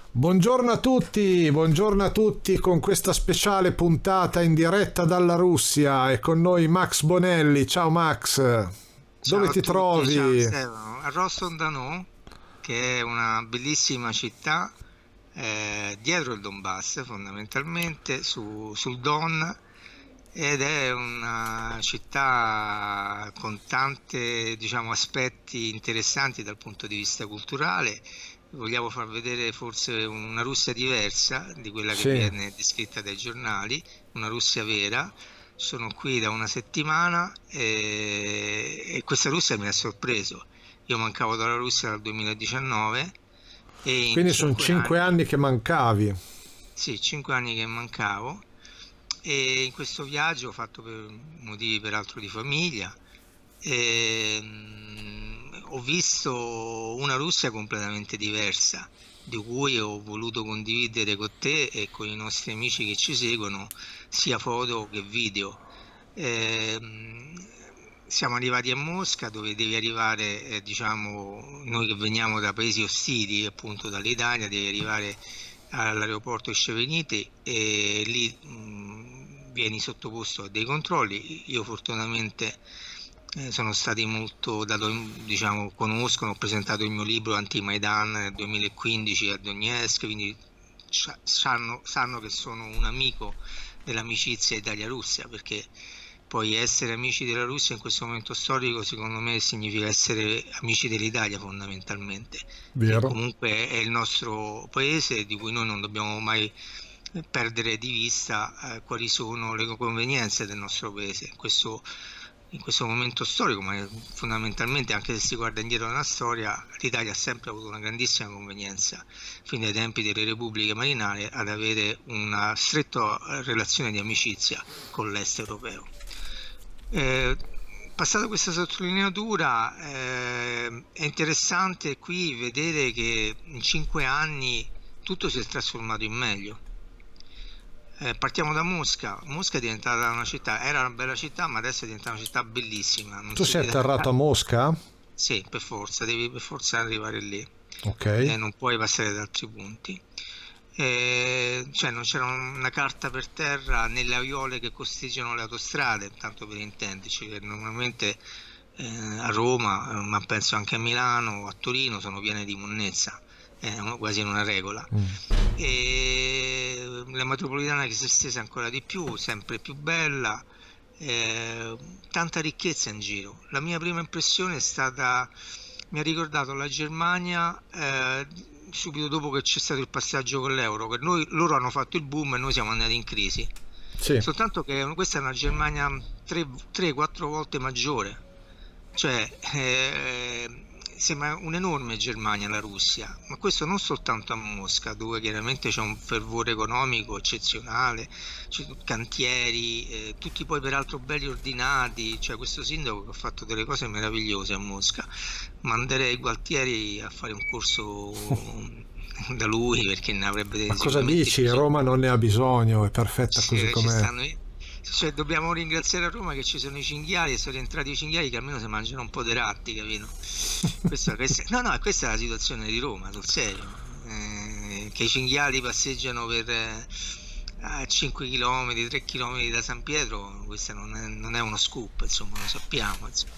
Buongiorno a tutti con questa speciale puntata in diretta dalla Russia e con noi Max Bonelli. Ciao Max, Ciao dove a ti tutti, ciao trovi? Stefano. A Rostov-on-Don, che è una bellissima città dietro il Donbass, fondamentalmente sul Don, ed è una città con tanti, diciamo, aspetti interessanti dal punto di vista culturale. Vogliamo far vedere forse una Russia diversa di quella che Sì, viene descritta dai giornali, una Russia vera. Sono qui da una settimana e questa Russia mi ha sorpreso. Io mancavo dalla Russia dal 2019 e in quindi sono 5 anni che mancavi. sì, 5 anni che mancavo, e in questo viaggio fatto per motivi peraltro di famiglia, ho visto una Russia completamente diversa, di cui ho voluto condividere con te e con i nostri amici che ci seguono sia foto che video. Ehm, Siamo arrivati a Mosca, dove devi arrivare, diciamo, noi che veniamo da paesi ostili, appunto dall'Italia, devi arrivare all'aeroporto Sceveniti e lì vieni sottoposto a dei controlli. Io fortunatamente sono stati molto dato, diciamo, conoscono, ho presentato il mio libro Anti-Maidan nel 2015 a Donetsk, quindi sanno che sono un amico dell'amicizia Italia-Russia, perché poi essere amici della Russia in questo momento storico secondo me significa essere amici dell'Italia fondamentalmente, che Vero? comunque è il nostro paese, di cui noi non dobbiamo mai perdere di vista quali sono le convenienze del nostro paese in questo momento storico, ma fondamentalmente anche se si guarda indietro nella storia, l'Italia ha sempre avuto una grandissima convenienza, fin dai tempi delle repubbliche marinare, ad avere una stretta relazione di amicizia con l'est europeo. Eh, Passata questa sottolineatura, è interessante qui vedere che in 5 anni tutto si è trasformato in meglio. Partiamo da Mosca. Mosca è diventata una città, era una bella città, ma adesso è diventata una città bellissima. Non Tu si sei vede. atterrato a Mosca? Sì, per forza, devi per forza arrivare lì, Ok. non puoi passare da altri punti. Cioè non c'era una carta per terra nelle aiuole che costeggiano le autostrade, tanto per intenderci, che normalmente a Roma, ma penso anche a Milano o a Torino, sono piene di monnezza, è quasi una regola. Mm. E la metropolitana che si è estesa ancora di più, sempre più bella, tanta ricchezza in giro. La mia prima impressione è stata, mi ha ricordato la Germania subito dopo che c'è stato il passaggio con l'euro, che loro hanno fatto il boom e noi siamo andati in crisi. Sì. Soltanto che questa è una Germania 3-4 volte maggiore, cioè sembra un'enorme Germania la Russia, ma questo non soltanto a Mosca, dove chiaramente c'è un fervore economico eccezionale, c'è cantieri, tutti poi peraltro belli ordinati, cioè questo sindaco che ha fatto delle cose meravigliose a Mosca. Manderei Gualtieri a fare un corso da lui, perché ne avrebbe Ma cosa sicuramente dici? più. Roma non ne ha bisogno, è perfetta così Ci com'è. stanno, cioè, dobbiamo ringraziare a Roma che ci sono i cinghiali e sono rientrati i cinghiali, che almeno si mangiano un po' dei ratti, capito? No, no, questa è la situazione di Roma, sul serio. Che i cinghiali passeggiano per a 5 km, 3 km da San Pietro, questo non è uno scoop, insomma, lo sappiamo, insomma.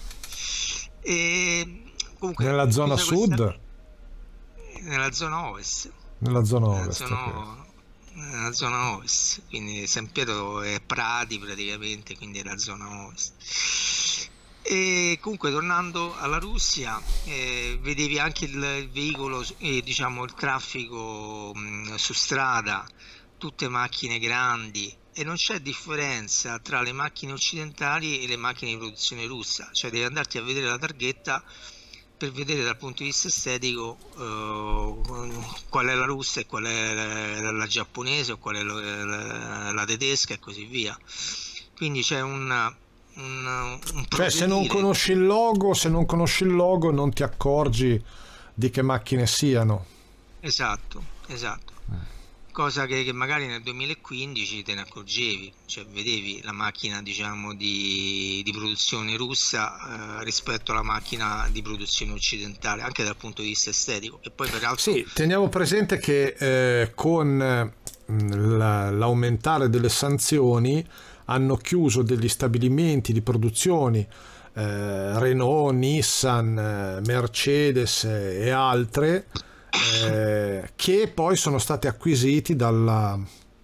E comunque, Nella zona chiusa questa, sud? nella zona ovest, Nella zona nella ovest, ok. zona, nella zona ovest, quindi San Pietro è Prati praticamente, quindi è la zona ovest. E comunque tornando alla Russia, vedevi anche il veicolo, diciamo il traffico su strada, tutte macchine grandi, e non c'è differenza tra le macchine occidentali e le macchine di produzione russa, cioè devi andarti a vedere la targhetta per vedere dal punto di vista estetico qual è la russa e qual è la giapponese o qual è la tedesca e così via. Quindi c'è un Cioè, se non progredire. conosci il logo non ti accorgi di che macchine siano. Esatto, esatto. cosa che magari nel 2015 te ne accorgevi, cioè vedevi la macchina, diciamo, di produzione russa rispetto alla macchina di produzione occidentale, anche dal punto di vista estetico. E poi peraltro Sì, teniamo presente che con l'aumentare delle sanzioni hanno chiuso degli stabilimenti di produzioni, Renault, Nissan, Mercedes e altre, che poi sono stati acquisiti dalla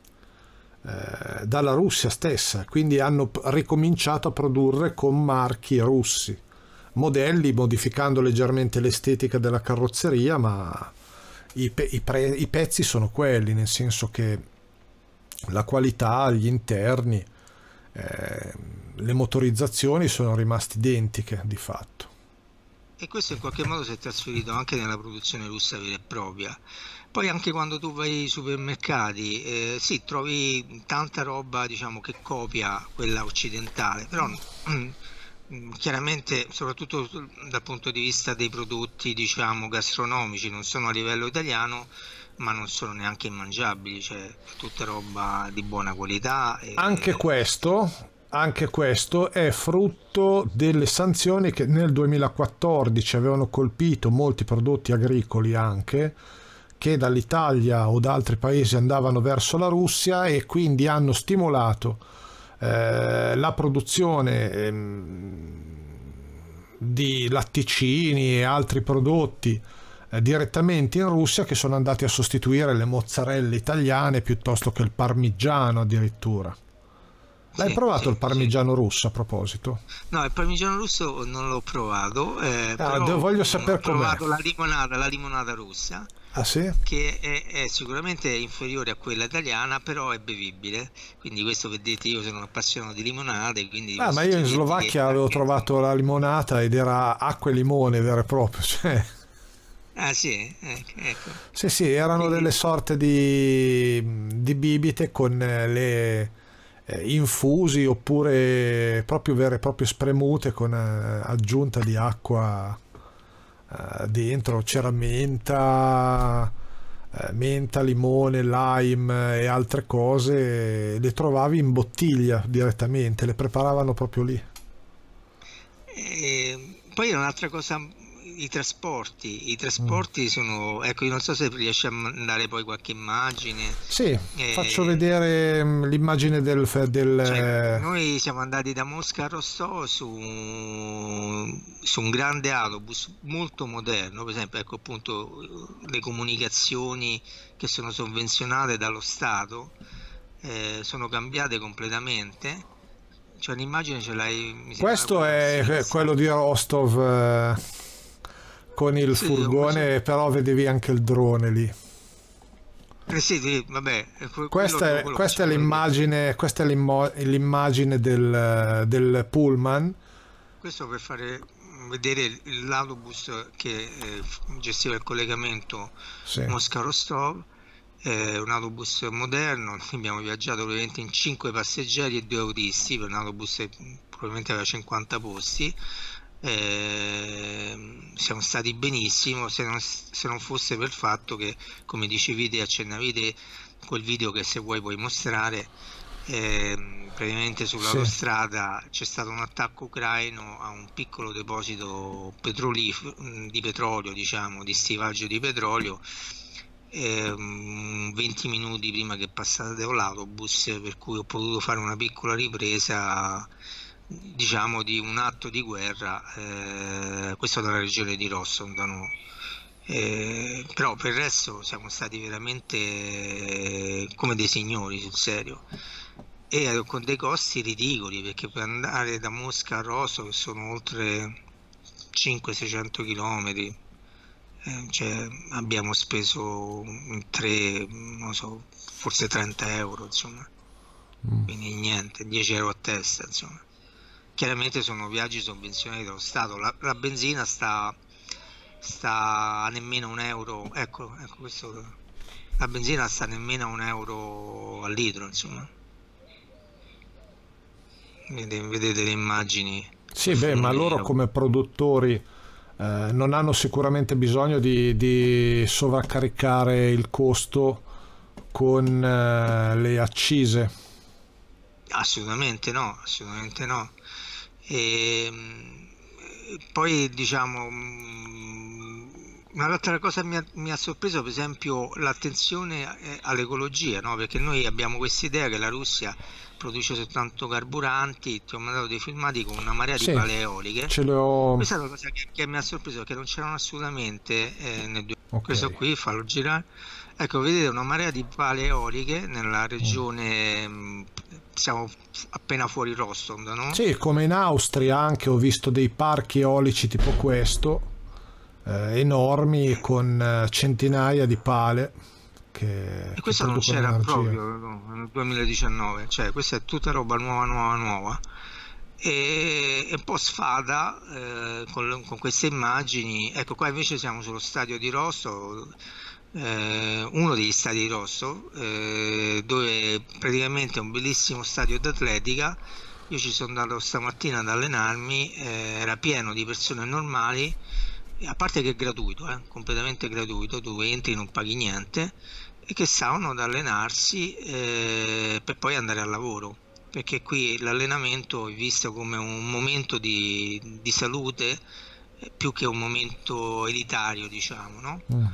Russia stessa, quindi hanno ricominciato a produrre con marchi russi, modelli modificando leggermente l'estetica della carrozzeria, ma i pezzi sono quelli, nel senso che la qualità, gli interni, le motorizzazioni sono rimaste identiche di fatto. e questo in qualche modo si è trasferito anche nella produzione russa vera e propria. Poi anche quando tu vai ai supermercati, sì, trovi tanta roba, diciamo, che copia quella occidentale, però chiaramente, soprattutto dal punto di vista dei prodotti, diciamo, gastronomici, non sono a livello italiano, ma non sono neanche immangiabili, cioè tutta roba di buona qualità. Anche questo è frutto delle sanzioni che nel 2014 avevano colpito molti prodotti agricoli, anche che dall'Italia o da altri paesi andavano verso la Russia, e quindi hanno stimolato la produzione di latticini e altri prodotti direttamente in Russia, che sono andati a sostituire le mozzarelle italiane piuttosto che il parmigiano addirittura. L'hai provato il parmigiano russo, a proposito? No, il parmigiano russo non l'ho provato, però voglio sapere ho com'è. provato la limonata russa, Ah sì? che è sicuramente inferiore a quella italiana, però è bevibile. Quindi questo per dirti, io sono un appassionato di limonate, quindi Ma io in Slovacchia avevo trovato la limonata ed era acqua e limone vero e proprio, cioè. Ah sì, ecco. Sì, erano delle sorte di bibite con le infusi, oppure proprio vere e proprie spremute con aggiunta di acqua dentro. C'era menta, limone, lime e altre cose. Le trovavi in bottiglia direttamente, le preparavano proprio lì. Poi un'altra cosa, i trasporti sono, ecco, io non so se riesci a mandare poi qualche immagine. Sì, faccio vedere l'immagine Cioè, noi siamo andati da Mosca a Rostov su un grande autobus molto moderno, per esempio, ecco, appunto, le comunicazioni che sono sovvenzionate dallo Stato sono cambiate completamente. Cioè, l'immagine ce l'hai, mi sembra. Questo è quello di Rostov, con il furgone, però vedevi anche il drone lì. Sì, vabbè, Questa è l'immagine, l'immagine del pullman. Questo per fare vedere l'autobus che gestiva il collegamento Mosca-Rostov. È un autobus moderno, abbiamo viaggiato probabilmente in 5 passeggeri e 2 autisti, per un autobus che probabilmente aveva 50 posti. Siamo stati benissimo, se non fosse per il fatto che, come dicevi te, accennavi te, quel video che se vuoi puoi mostrare, praticamente sull'autostrada c'è stato un attacco ucraino a un piccolo deposito di petrolio, diciamo, di stivaggio di petrolio, 20 minuti prima che passasse l'autobus, per cui ho potuto fare una piccola ripresa, diciamo, di un atto di guerra, questo nella regione di Rostov, però per il resto siamo stati veramente come dei signori, sul serio, e con dei costi ridicoli, perché per andare da Mosca a Rostov, che sono oltre 500-600 km, cioè, abbiamo speso in 3, non so, forse 30 euro, insomma, quindi niente, 10 euro a testa, insomma. Chiaramente sono viaggi sovvenzionati dallo Stato. La benzina sta a nemmeno un euro, ecco questo, la benzina sta nemmeno a 1 euro al litro, insomma. Vedete le immagini. Sì, ma loro come produttori non hanno sicuramente bisogno di sovraccaricare il costo con le accise? Assolutamente no, assolutamente no. E, poi diciamo, un'altra cosa mi ha sorpreso per esempio l'attenzione all'ecologia, no? Perché noi abbiamo questa idea che la Russia produce soltanto carburanti, ti ho mandato dei filmati con una marea di Sì, pale eoliche. ce le ho. Questa è una cosa che mi ha sorpreso perché non c'erano assolutamente Ok. questo qui, fallo girare. Ecco, vedete una marea di pale eoliche nella regione, siamo appena fuori Rostov, no? Sì, come in Austria anche ho visto dei parchi eolici tipo questo, enormi, con centinaia di pale E che questo non producono c'era energia. proprio no, nel 2019, cioè questa è tutta roba nuova, nuova, nuova. E un po' sfada con queste immagini. Ecco, qua invece siamo sullo stadio di Rostov, uno degli stadi di Rostov, dove praticamente è un bellissimo stadio d'atletica. Io ci sono andato stamattina ad allenarmi, era pieno di persone normali, a parte che è gratuito, completamente gratuito, tu entri non paghi niente, e che stavano ad allenarsi per poi andare al lavoro, perché qui l'allenamento è visto come un momento di salute più che un momento elitario, diciamo, no? Mm.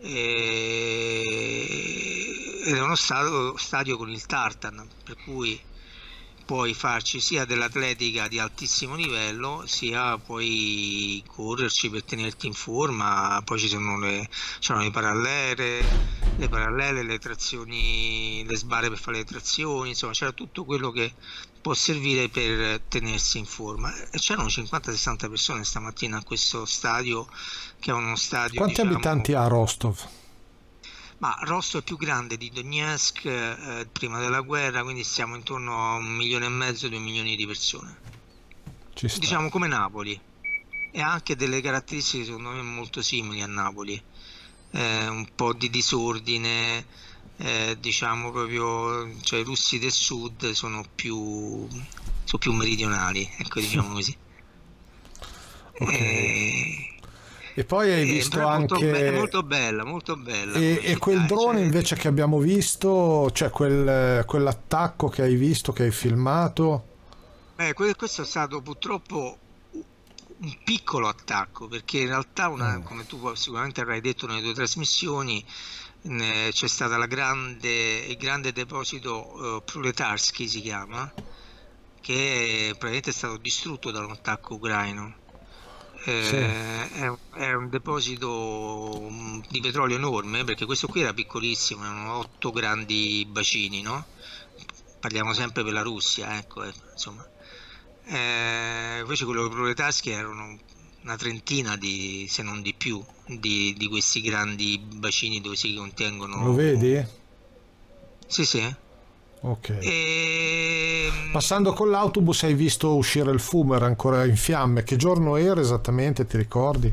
Ed è uno stadio con il tartan, per cui puoi farci sia dell'atletica di altissimo livello, sia puoi correrci per tenerti in forma. Poi c'erano le parallele, le trazioni, le sbarre per fare le trazioni, insomma c'era tutto quello che può servire per tenersi in forma. E c'erano 50-60 persone stamattina a questo stadio, che è uno stadio, Quanti diciamo. abitanti ha Rostov? Ma Rosso è più grande di Donetsk prima della guerra, quindi stiamo intorno a 1,5 milioni, 2 milioni di persone. Ci sta. Diciamo come Napoli. E ha anche delle caratteristiche secondo me molto simili a Napoli. Un po' di disordine, diciamo proprio, cioè i russi del sud sono più meridionali, ecco, diciamo così. Ok. Eh, E poi hai visto Però è anche. molto bella E, come e quel città, drone cioè, invece che abbiamo visto, cioè quell'attacco che hai visto, che hai filmato. questo è stato purtroppo un piccolo attacco, perché in realtà, Mm. come tu sicuramente avrai detto nelle tue trasmissioni, c'è stato il grande deposito Proletarsky si chiama, che praticamente è stato distrutto da un attacco ucraino. Sì. È un deposito di petrolio enorme, perché questo qui era piccolissimo, erano 8 grandi bacini, no? Parliamo sempre per la Russia, ecco, insomma. Invece quello dei proletaschi erano una trentina se non di più, di questi grandi bacini dove si Lo vedi? contengono. Sì, sì. Ok. E, Passando con l'autobus hai visto uscire il fumo, era ancora in fiamme. Che giorno era esattamente, ti ricordi?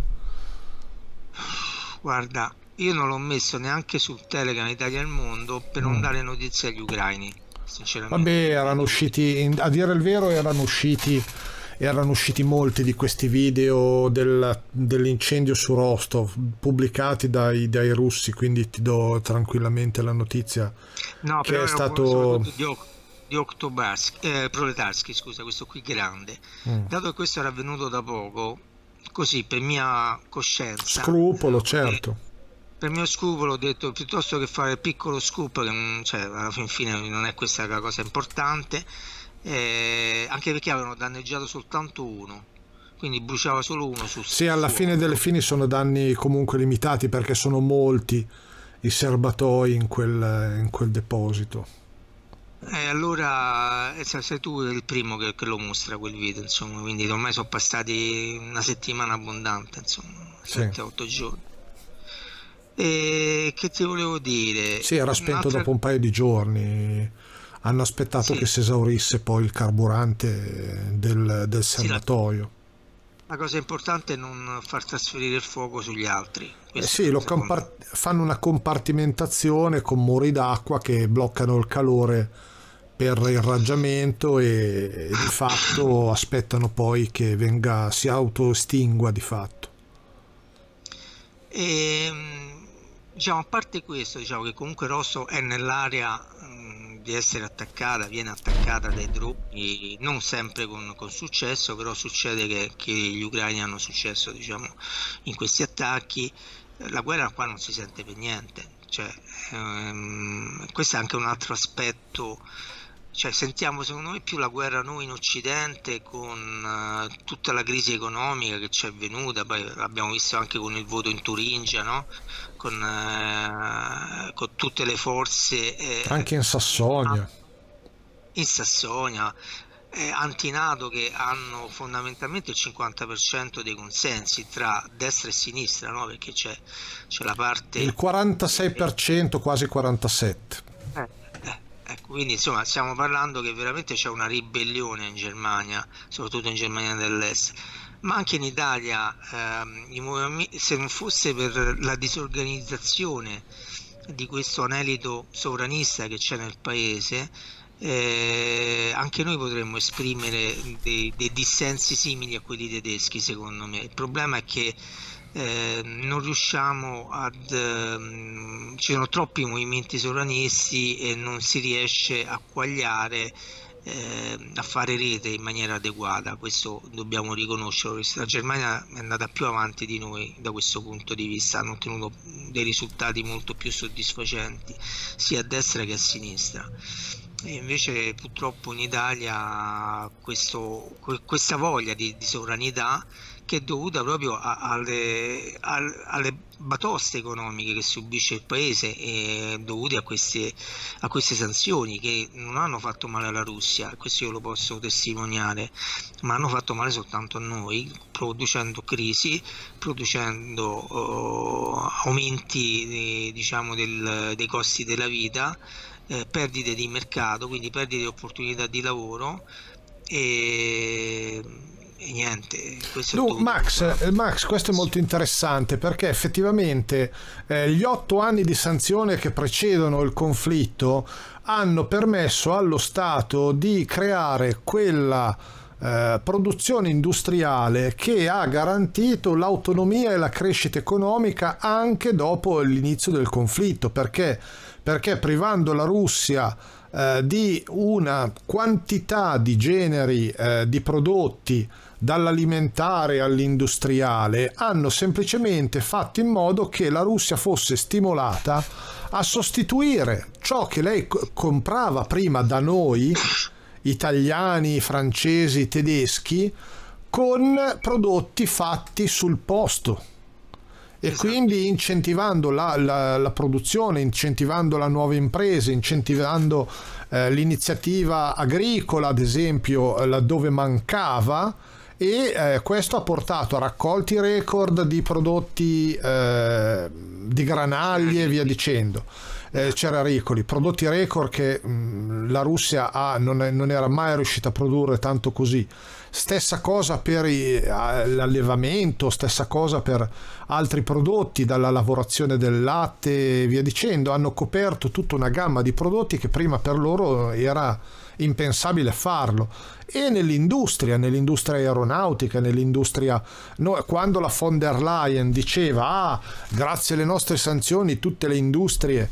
guarda, io non l'ho messo neanche sul Telegram Italia al Mondo per non Mm. dare notizie agli ucraini, Vabbè, sinceramente. erano usciti, a dire il vero, erano usciti molti di questi video dell'incendio su Rostov, pubblicati dai russi, quindi ti do tranquillamente la notizia No, che però è ero stato. soprattutto di Proletarsky, scusa, questo qui grande. Mm. Dato che questo era avvenuto da poco, così per mia coscienza, Scrupolo, certo. per mio scrupolo ho detto piuttosto che fare il piccolo scoop, che cioè, alla fin fine non è questa la cosa importante, anche perché avevano danneggiato soltanto uno, quindi bruciava solo uno sul Sì, alla fine fuoco. delle fini sono danni comunque limitati perché sono molti i serbatoi in quel deposito. E allora sei tu il primo che lo mostra quel video, insomma, quindi ormai sono passati una settimana abbondante, insomma, Sì. 7-8 giorni. E che ti volevo dire? Sì, era spento Un'altra. dopo un paio di giorni. Hanno aspettato che Sì, si esaurisse poi il carburante del sì, la, serbatoio. la cosa importante è non far trasferire il fuoco sugli altri, questo Sì, secondo me. fanno una compartimentazione con muri d'acqua che bloccano il calore per il irraggiamento e di fatto aspettano poi che si autoestingua di fatto. E, diciamo, a parte questo, diciamo che comunque Rosso è nell'area di essere attaccata, viene attaccata dai droni, non sempre con successo, però succede che gli ucraini hanno successo, diciamo, in questi attacchi. La guerra qua non si sente per niente, cioè, questo è anche un altro aspetto. Cioè, sentiamo secondo me più la guerra noi in Occidente con tutta la crisi economica che ci è venuta, poi l'abbiamo visto anche con il voto in Turingia, no? Con tutte le forze Anche in Sassonia. in Sassonia, anti-NATO, che hanno fondamentalmente il 50% dei consensi tra destra e sinistra, no? Perché c'è la parte... Il 46%, quasi 47%. Ecco, quindi insomma stiamo parlando che veramente c'è una ribellione in Germania, soprattutto in Germania dell'Est, ma anche in Italia, se non fosse per la disorganizzazione di questo anelito sovranista che c'è nel paese, anche noi potremmo esprimere dei dissensi simili a quelli tedeschi, secondo me. Il problema è che non riusciamo ci sono troppi movimenti sovranisti e non si riesce a quagliare, a fare rete in maniera adeguata. Questo dobbiamo riconoscerlo. La Germania è andata più avanti di noi da questo punto di vista, hanno ottenuto dei risultati molto più soddisfacenti sia a destra che a sinistra. E invece purtroppo in Italia questa voglia di sovranità, che è dovuta proprio alle batoste economiche che subisce il paese, e dovute a queste sanzioni che non hanno fatto male alla Russia, questo io lo posso testimoniare, ma hanno fatto male soltanto a noi, producendo crisi, producendo aumenti diciamo dei costi della vita, perdite di mercato, quindi perdite di opportunità di lavoro e niente, questo è tutto. Max, questo è molto interessante, perché effettivamente gli 8 anni di sanzione che precedono il conflitto hanno permesso allo Stato di creare quella produzione industriale che ha garantito l'autonomia e la crescita economica anche dopo l'inizio del conflitto, perché privando la Russia di una quantità di generi di prodotti, dall'alimentare all'industriale, hanno semplicemente fatto in modo che la Russia fosse stimolata a sostituire ciò che lei comprava prima da noi, italiani, francesi, tedeschi, con prodotti fatti sul posto. E quindi incentivando la produzione, incentivando la nuova impresa, incentivando l'iniziativa agricola, ad esempio, laddove mancava, e questo ha portato a raccolti record di prodotti di granaglie e via dicendo. Cerealicoli, prodotti record che la Russia non era mai riuscita a produrre tanto così. Stessa cosa per l'allevamento, stessa cosa per altri prodotti, dalla lavorazione del latte e via dicendo. Hanno coperto tutta una gamma di prodotti che prima per loro era impensabile farlo. E nell'industria aeronautica, nell'industria, quando la von der Leyen diceva grazie alle nostre sanzioni tutte le industrie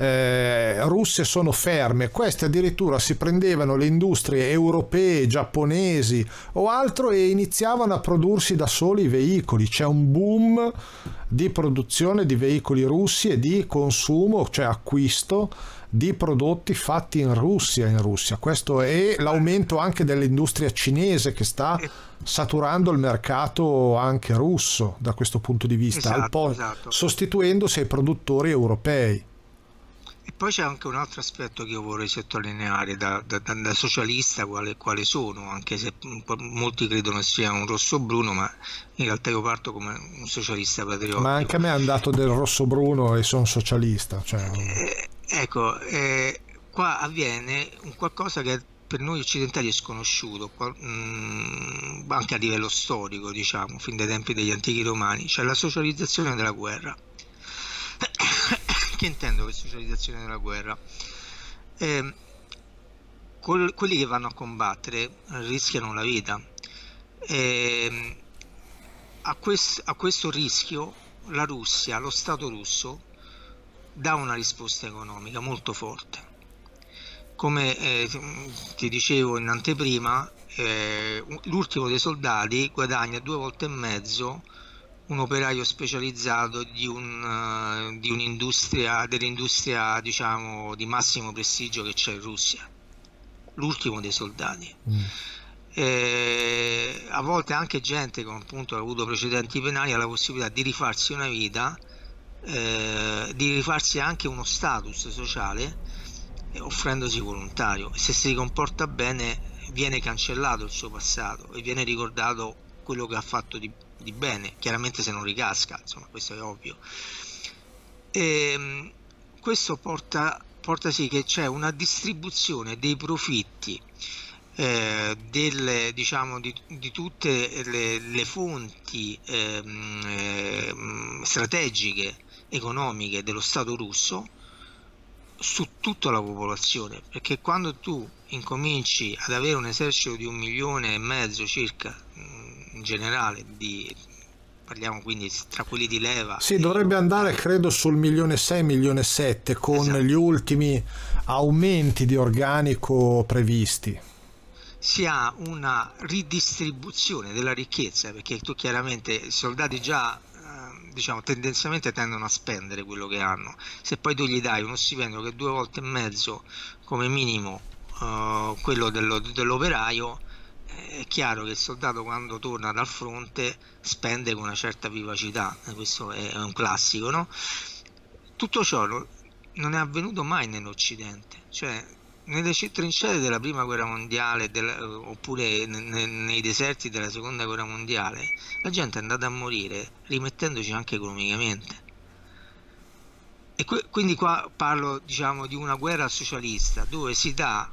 russe sono ferme, queste addirittura si prendevano le industrie europee, giapponesi o altro e iniziavano a prodursi da soli i veicoli. C'è un boom di produzione di veicoli russi e di consumo, cioè acquisto di prodotti fatti in Russia. Questo è l'aumento anche dell'industria cinese, che sta saturando il mercato anche russo da questo punto di vista, esatto. Sostituendosi ai produttori europei. E poi c'è anche un altro aspetto che io vorrei sottolineare da socialista, quale sono, anche se molti credono sia un rosso-bruno, ma in realtà io parto come un socialista patriottico. Ma anche a me hanno dato del rosso-bruno e sono socialista. Cioè... qua avviene un qualcosa che per noi occidentali è sconosciuto, anche a livello storico, diciamo, fin dai tempi degli antichi romani, cioè la socializzazione della guerra. Che intendo per socializzazione della guerra? Quelli che vanno a combattere rischiano la vita. A questo rischio la Russia, lo Stato russo, dà una risposta economica molto forte. Come ti dicevo in anteprima, l'ultimo dei soldati guadagna 2 volte e mezzo un operaio specializzato di un'industria, dell'industria diciamo di massimo prestigio che c'è in Russia, l'ultimo dei soldati. A volte anche gente che appunto ha avuto precedenti penali ha la possibilità di rifarsi una vita, di rifarsi anche uno status sociale, offrendosi volontario. Se si comporta bene viene cancellato il suo passato e viene ricordato quello che ha fatto di bene, chiaramente se non ricasca, insomma, questo è ovvio. E questo porta sì che c'è una distribuzione dei profitti diciamo di tutte le fonti strategiche economiche dello Stato russo su tutta la popolazione, perché quando tu incominci ad avere un esercito di 1,5 milioni circa in generale, parliamo quindi tra quelli di leva, sì, dovrebbe andare credo sul 1,6 milioni, 1,7 milioni con esatto, gli ultimi aumenti di organico previsti. Si ha una ridistribuzione della ricchezza, perché tu chiaramente i soldati già diciamo tendenzialmente tendono a spendere quello che hanno. Se poi tu gli dai uno stipendio che è 2 volte e mezzo come minimo quello dell'operaio, è chiaro che il soldato quando torna dal fronte spende con una certa vivacità, questo è un classico, no? Tutto ciò non è avvenuto mai nell'Occidente, cioè nelle trincee della prima guerra mondiale oppure nei deserti della seconda guerra mondiale la gente è andata a morire rimettendoci anche economicamente, e quindi qua parlo diciamo di una guerra socialista dove si dà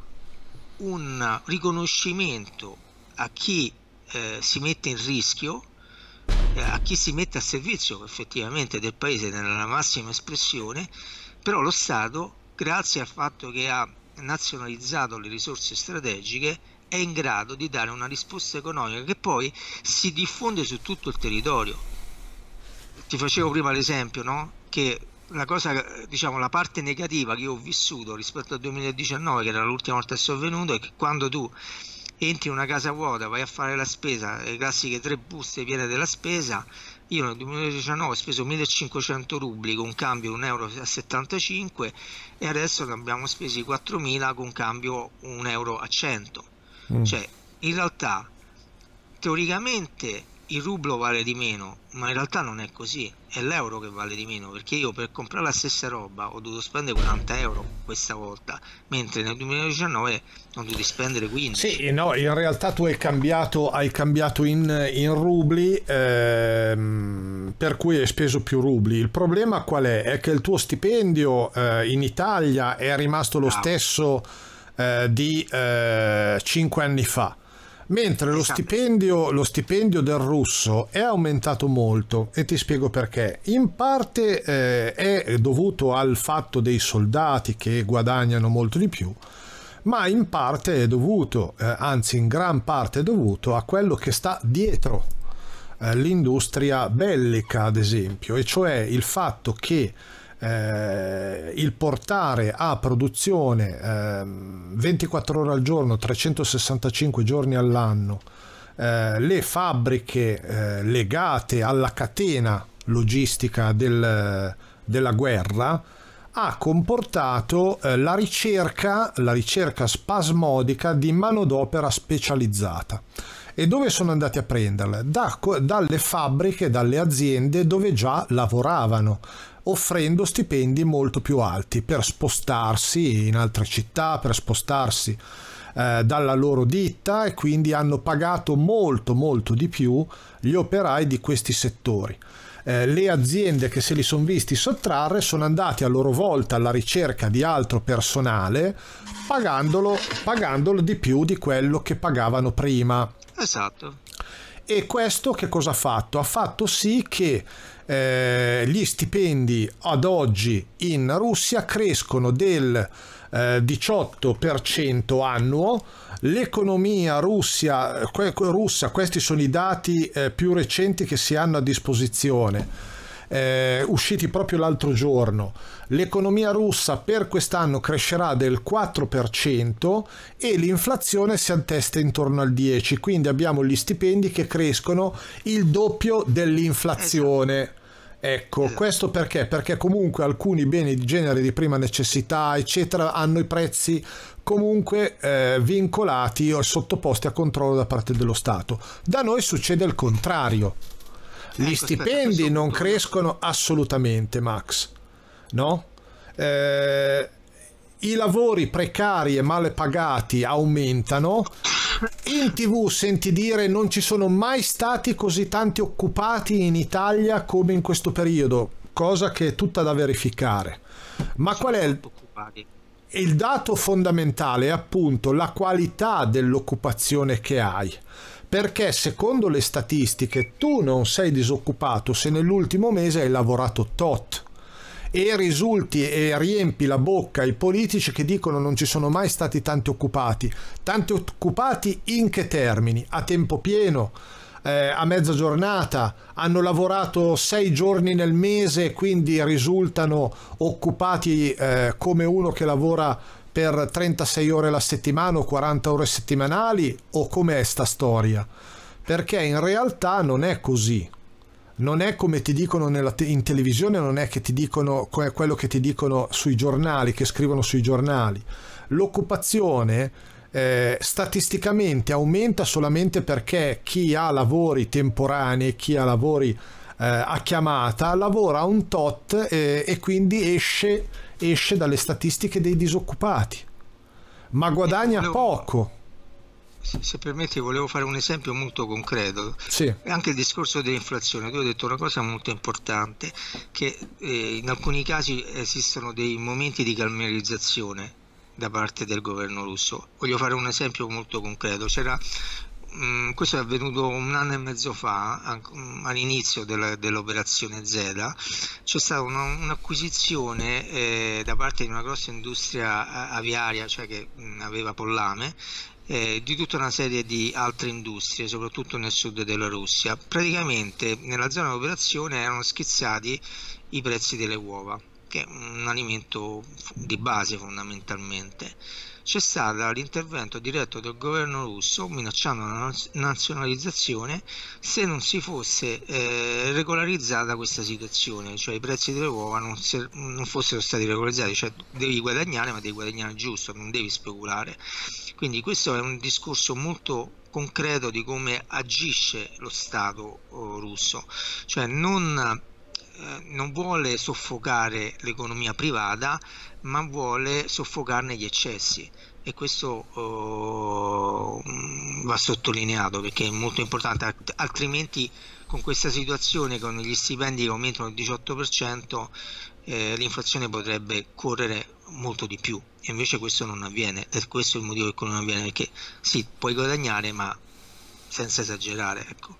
un riconoscimento a chi si mette in rischio, a chi si mette a servizio effettivamente del paese nella massima espressione, però lo Stato, grazie al fatto che ha nazionalizzato le risorse strategiche, è in grado di dare una risposta economica che poi si diffonde su tutto il territorio. Ti facevo prima l'esempio, no? Che la cosa, diciamo, la parte negativa che io ho vissuto rispetto al 2019, che era l'ultima volta che sono venuto, è che quando tu entri in una casa vuota, vai a fare la spesa, le classiche 3 buste piene della spesa, io nel 2019 ho speso 1500 rubli con cambio 1,75 euro e adesso ne abbiamo spesi 4000 con cambio 1,100 euro. Cioè, in realtà, teoricamente il rublo vale di meno, ma in realtà non è così, è l'euro che vale di meno, perché io per comprare la stessa roba ho dovuto spendere 40 euro questa volta, mentre nel 2019 ho dovuto spendere 15. Sì, no, in realtà tu hai cambiato in rubli, per cui hai speso più rubli. Il problema qual è? È che il tuo stipendio in Italia è rimasto lo stesso di 5 anni fa. Mentre lo stipendio del russo è aumentato molto, e ti spiego perché. In parte è dovuto al fatto dei soldati che guadagnano molto di più, ma in parte è dovuto, anzi in gran parte è dovuto a quello che sta dietro l'industria bellica, ad esempio, e cioè il fatto che il portare a produzione 24 ore al giorno, 365 giorni all'anno, le fabbriche legate alla catena logistica della guerra ha comportato la ricerca spasmodica di manodopera specializzata. E dove sono andati a prenderla? Dalle fabbriche, dalle aziende dove già lavoravano, offrendo stipendi molto più alti per spostarsi in altre città, per spostarsi dalla loro ditta, e quindi hanno pagato molto molto di più gli operai di questi settori. Le aziende che se li sono visti sottrarre sono andati a loro volta alla ricerca di altro personale, pagandolo di più di quello che pagavano prima. Esatto. E questo che cosa ha fatto? Ha fatto sì che gli stipendi ad oggi in Russia crescono del 18% annuo. L'economia russa, questi sono i dati più recenti che si hanno a disposizione. usciti proprio l'altro giorno. L'economia russa per quest'anno crescerà del 4% e l'inflazione si attesta intorno al 10%, quindi abbiamo gli stipendi che crescono il doppio dell'inflazione. Ecco, questo perché? Perché comunque alcuni beni di genere di prima necessità, eccetera, hanno i prezzi comunque vincolati o sottoposti a controllo da parte dello Stato. Da noi succede il contrario. Gli stipendi non crescono assolutamente, Max, no? I lavori precari e male pagati aumentano. In TV senti dire non ci sono mai stati così tanti occupati in Italia come in questo periodo, cosa che è tutta da verificare. Ma qual è il dato fondamentale? È appunto la qualità dell'occupazione che hai. Perché secondo le statistiche tu non sei disoccupato se nell'ultimo mese hai lavorato tot, e risulti e riempi la bocca ai politici che dicono non ci sono mai stati tanti occupati. Tanti occupati in che termini? A tempo pieno, a mezza giornata, hanno lavorato 6 giorni nel mese, quindi risultano occupati come uno che lavora per 36 ore la settimana o 40 ore settimanali, o com'è sta storia? Perché in realtà non è così. Non è come ti dicono in televisione, non è che ti dicono quello che ti dicono sui giornali, che scrivono sui giornali. L'occupazione statisticamente aumenta solamente perché chi ha lavori temporanei, chi ha lavori a chiamata, lavora un tot e quindi esce dalle statistiche dei disoccupati, ma guadagna poco. Se permetti, volevo fare un esempio molto concreto. Sì. Anche il discorso dell'inflazione. Tu hai detto una cosa molto importante, che in alcuni casi esistono dei momenti di calmierizzazione da parte del governo russo. Voglio fare un esempio molto concreto. Questo è avvenuto 1 anno e mezzo fa, all'inizio dell'operazione Z. C'è stata un'acquisizione da parte di una grossa industria aviaria, cioè che aveva Pollame, di tutta una serie di altre industrie, soprattutto nel sud della Russia. Praticamente nella zona di operazione erano schizzati i prezzi delle uova, che è un alimento di base fondamentalmente. C'è stato l'intervento diretto del governo russo minacciando una nazionalizzazione se non si fosse regolarizzata questa situazione, cioè i prezzi delle uova non fossero stati regolarizzati, cioè devi guadagnare, ma devi guadagnare giusto, non devi speculare. Quindi questo è un discorso molto concreto di come agisce lo Stato russo, cioè non vuole soffocare l'economia privata, ma vuole soffocarne gli eccessi, e questo va sottolineato perché è molto importante, altrimenti con questa situazione, con gli stipendi che aumentano del 18%, l'inflazione potrebbe correre molto di più, e invece questo non avviene. E questo è il motivo per cui non avviene, perché sì, puoi guadagnare ma senza esagerare, ecco.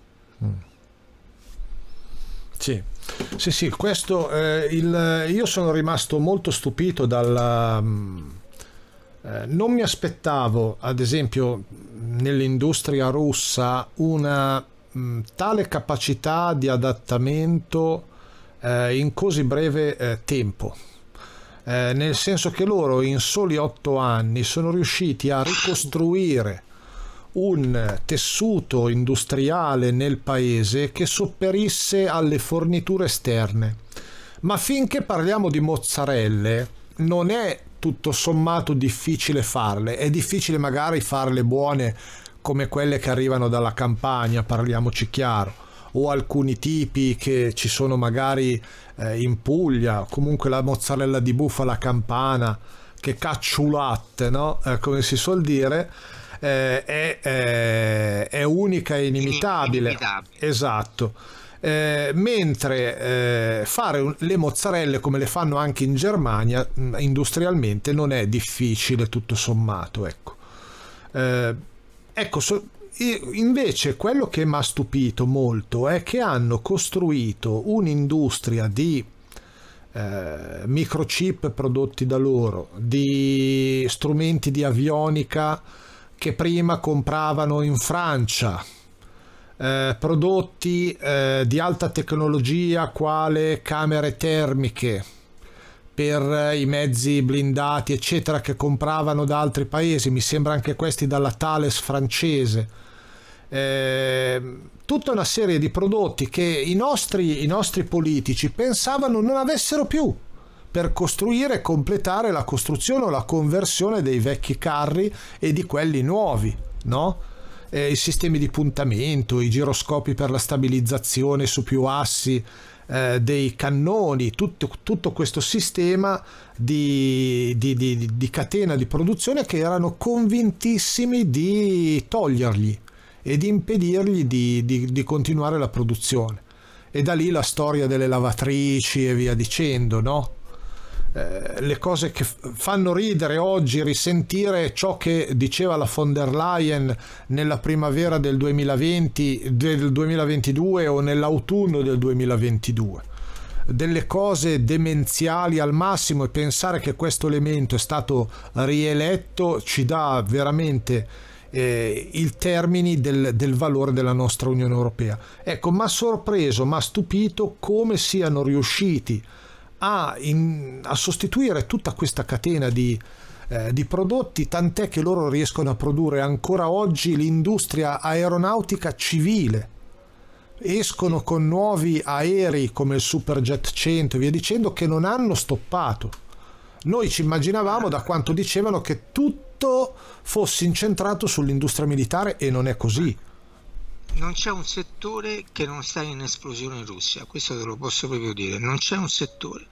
Sì, sì, questo io sono rimasto molto stupito non mi aspettavo, ad esempio, nell'industria russa una tale capacità di adattamento in così breve tempo, nel senso che loro in soli 8 anni sono riusciti a ricostruire un tessuto industriale nel paese che sopperisse alle forniture esterne. Ma finché parliamo di mozzarelle non è tutto sommato difficile farle, è difficile magari farle buone come quelle che arrivano dalla Campania, parliamoci chiaro, o alcuni tipi che ci sono magari in Puglia, comunque la mozzarella di bufala campana, che cacciulatte, no? Come si suol dire, è unica e inimitabile. Esatto. Mentre fare le mozzarelle come le fanno anche in Germania industrialmente non è difficile, tutto sommato, ecco. Invece quello che mi ha stupito molto è che hanno costruito un'industria di microchip prodotti da loro, di strumenti di avionica che prima compravano in Francia, prodotti di alta tecnologia quale camere termiche per i mezzi blindati eccetera che compravano da altri paesi, mi sembra anche questi dalla Thales francese, tutta una serie di prodotti che i nostri politici pensavano non avessero più per costruire e completare la costruzione o la conversione dei vecchi carri e di quelli nuovi, no? I sistemi di puntamento, i giroscopi per la stabilizzazione su più assi dei cannoni, tutto questo sistema di catena di produzione che erano convintissimi di togliergli e di impedirgli di continuare la produzione. E da lì la storia delle lavatrici e via dicendo, no? Le cose che fanno ridere oggi, risentire ciò che diceva la von der Leyen nella primavera del 2022 o nell'autunno del 2022, delle cose demenziali al massimo, e pensare che questo elemento è stato rieletto ci dà veramente il termine del valore della nostra Unione Europea. Ecco, mi ha sorpreso, mi ha stupito come siano riusciti a sostituire tutta questa catena di prodotti, tant'è che loro riescono a produrre ancora oggi l'industria aeronautica civile, escono con nuovi aerei come il Superjet 100 e via dicendo, che non hanno stoppato. Noi ci immaginavamo, da quanto dicevano, che tutto fosse incentrato sull'industria militare, e non è così. Non c'è un settore che non sta in esplosione in Russia, questo te lo posso proprio dire, non c'è un settore.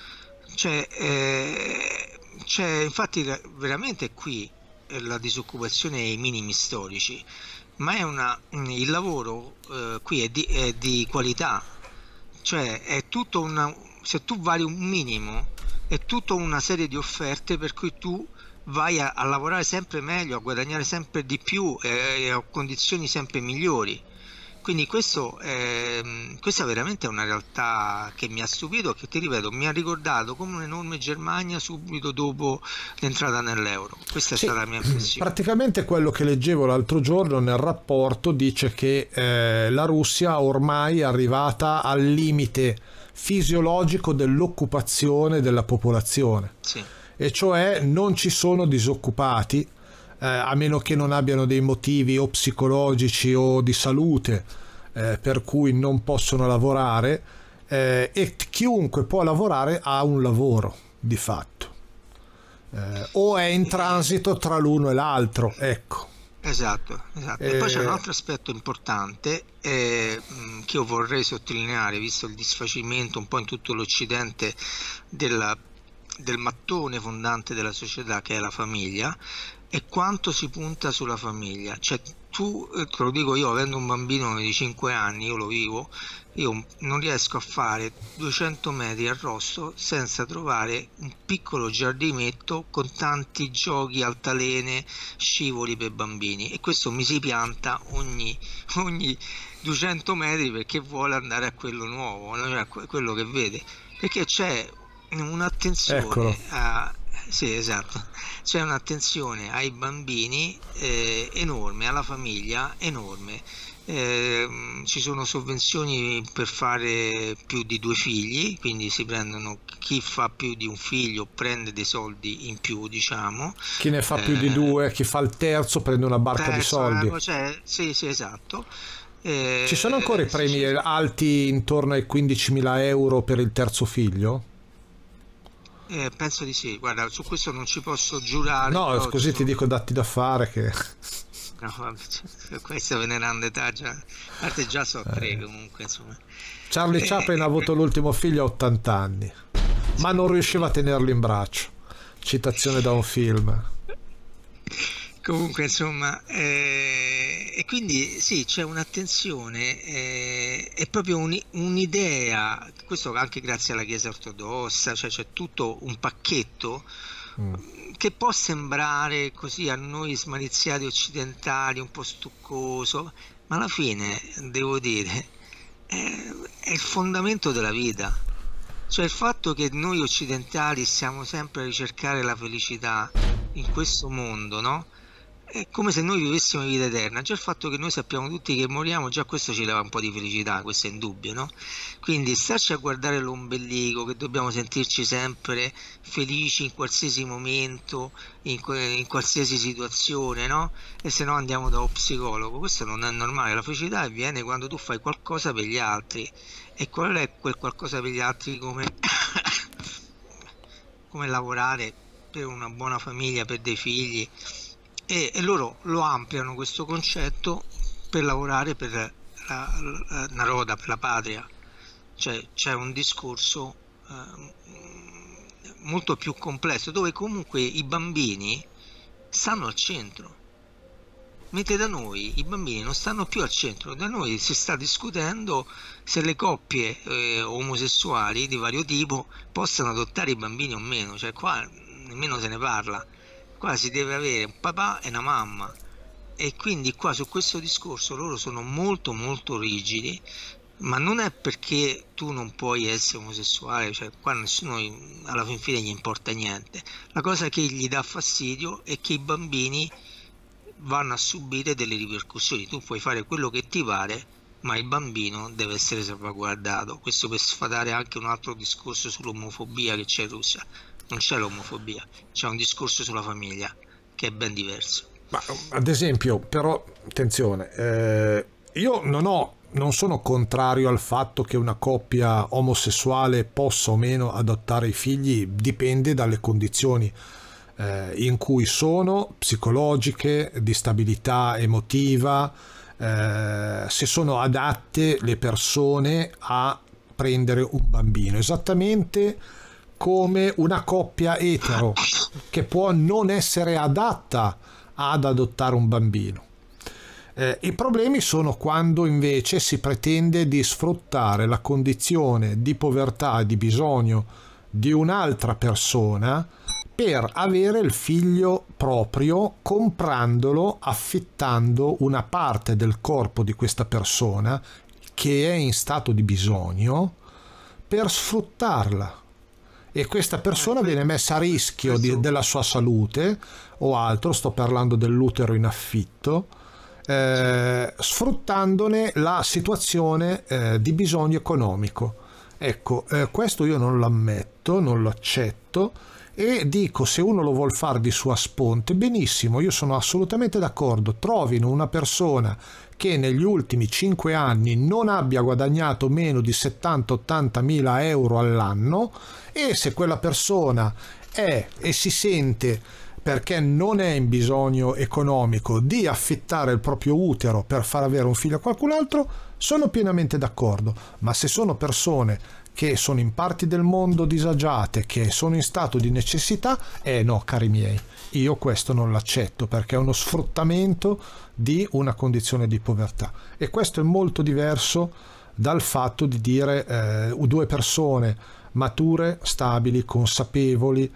Infatti veramente qui la disoccupazione è ai minimi storici, ma il lavoro qui è di qualità, cioè è tutto se tu vali un minimo, è tutta una serie di offerte per cui tu vai a lavorare sempre meglio, a guadagnare sempre di più e a condizioni sempre migliori. Quindi questa veramente è una realtà che mi ha stupito, che ti ripeto, mi ha ricordato come un'enorme Germania subito dopo l'entrata nell'euro. Questa è stata la mia impressione. Praticamente quello che leggevo l'altro giorno nel rapporto dice che la Russia ormai è arrivata al limite fisiologico dell'occupazione della popolazione. Sì. E cioè non ci sono disoccupati, a meno che non abbiano dei motivi o psicologici o di salute per cui non possono lavorare, e chiunque può lavorare ha un lavoro di fatto, o è in transito tra l'uno e l'altro, ecco. Esatto. E poi c'è un altro aspetto importante che io vorrei sottolineare, visto il disfacimento un po' in tutto l'Occidente del mattone fondante della società, che è la famiglia, e quanto si punta sulla famiglia. Cioè, te lo dico io, avendo un bambino di 5 anni, io lo vivo, io non riesco a fare 200 metri a rosto senza trovare un piccolo giardinetto con tanti giochi, altalene, scivoli per bambini, e questo mi si pianta ogni 200 metri perché vuole andare a quello nuovo, a quello che vede, perché c'è un'attenzione sì, esatto, c'è un'attenzione ai bambini enorme, alla famiglia enorme. Ci sono sovvenzioni per fare più di 2 figli, quindi si prendono, chi fa più di un figlio prende dei soldi in più, diciamo. Chi ne fa più di 2, chi fa il terzo prende una barca di soldi. Sì, esatto. Ci sono ancora i premi alti intorno ai 15.000 euro per il terzo figlio? Penso di sì, guarda, su questo non ci posso giurare. No, così ti dico datti da fare che... No, questa veneranda età già, a parte già so 3 comunque, insomma. Charlie Chaplin ha avuto l'ultimo figlio a 80 anni, ma non riusciva a tenerlo in braccio. Citazione da un film. Comunque, insomma, e quindi sì, c'è un'attenzione, è proprio un'idea, questo anche grazie alla Chiesa ortodossa, cioè c'è tutto un pacchetto che può sembrare così a noi smaliziati occidentali un po' stuccoso, ma alla fine, devo dire, è il fondamento della vita. Cioè il fatto che noi occidentali stiamo sempre a ricercare la felicità in questo mondo, no? è come se noi vivessimo vita eterna. Già il fatto che noi sappiamo tutti che moriamo, già questo ci leva un po' di felicità, questo è indubbio, no? Quindi starci a guardare l'ombelico, che dobbiamo sentirci sempre felici in qualsiasi momento, in qualsiasi situazione, no? E se no andiamo da un psicologo, questo non è normale. La felicità avviene quando tu fai qualcosa per gli altri. E qual è quel qualcosa per gli altri come, come lavorare per una buona famiglia, per dei figli, e loro lo ampliano questo concetto per lavorare per la Naroda, per la patria. Cioè c'è un discorso molto più complesso, dove comunque i bambini stanno al centro, mentre da noi i bambini non stanno più al centro. Da noi si sta discutendo se le coppie omosessuali di vario tipo possano adottare i bambini o meno, cioè qua nemmeno se ne parla. Qua si deve avere un papà e una mamma, e quindi qua su questo discorso loro sono molto molto rigidi, ma non è perché tu non puoi essere omosessuale, cioè qua nessuno alla fin fine gli importa niente. La cosa che gli dà fastidio è che i bambini vanno a subire delle ripercussioni. Tu puoi fare quello che ti pare, ma il bambino deve essere salvaguardato. Questo per sfatare anche un altro discorso sull'omofobia che c'è in Russia. Non c'è l'omofobia, c'è un discorso sulla famiglia che è ben diverso. Ma, ad esempio, però, attenzione, io non sono contrario al fatto che una coppia omosessuale possa o meno adottare i figli, dipende dalle condizioni in cui sono, psicologiche, di stabilità emotiva, se sono adatte le persone a prendere un bambino, esattamente come una coppia etero che può non essere adatta ad adottare un bambino. I problemi sono quando invece si pretende di sfruttare la condizione di povertà e di bisogno di un'altra persona per avere il figlio proprio, comprandolo, affittando una parte del corpo di questa persona che è in stato di bisogno per sfruttarla. E questa persona viene messa a rischio della sua salute o altro, sto parlando dell'utero in affitto, sfruttandone la situazione di bisogno economico. Ecco, questo io non lo ammetto, non lo accetto, e dico, se uno lo vuol fare di sua sponte, benissimo, io sono assolutamente d'accordo. Trovino una persona che negli ultimi 5 anni non abbia guadagnato meno di 70-80 mila euro all'anno, e se quella persona è e si sente, perché non è in bisogno economico, di affittare il proprio utero per far avere un figlio a qualcun altro, sono pienamente d'accordo. Ma se sono persone che sono in parti del mondo disagiate, che sono in stato di necessità, no, cari miei, io questo non l'accetto, perché è uno sfruttamento di una condizione di povertà. E questo è molto diverso dal fatto di dire due persone mature, stabili, consapevoli,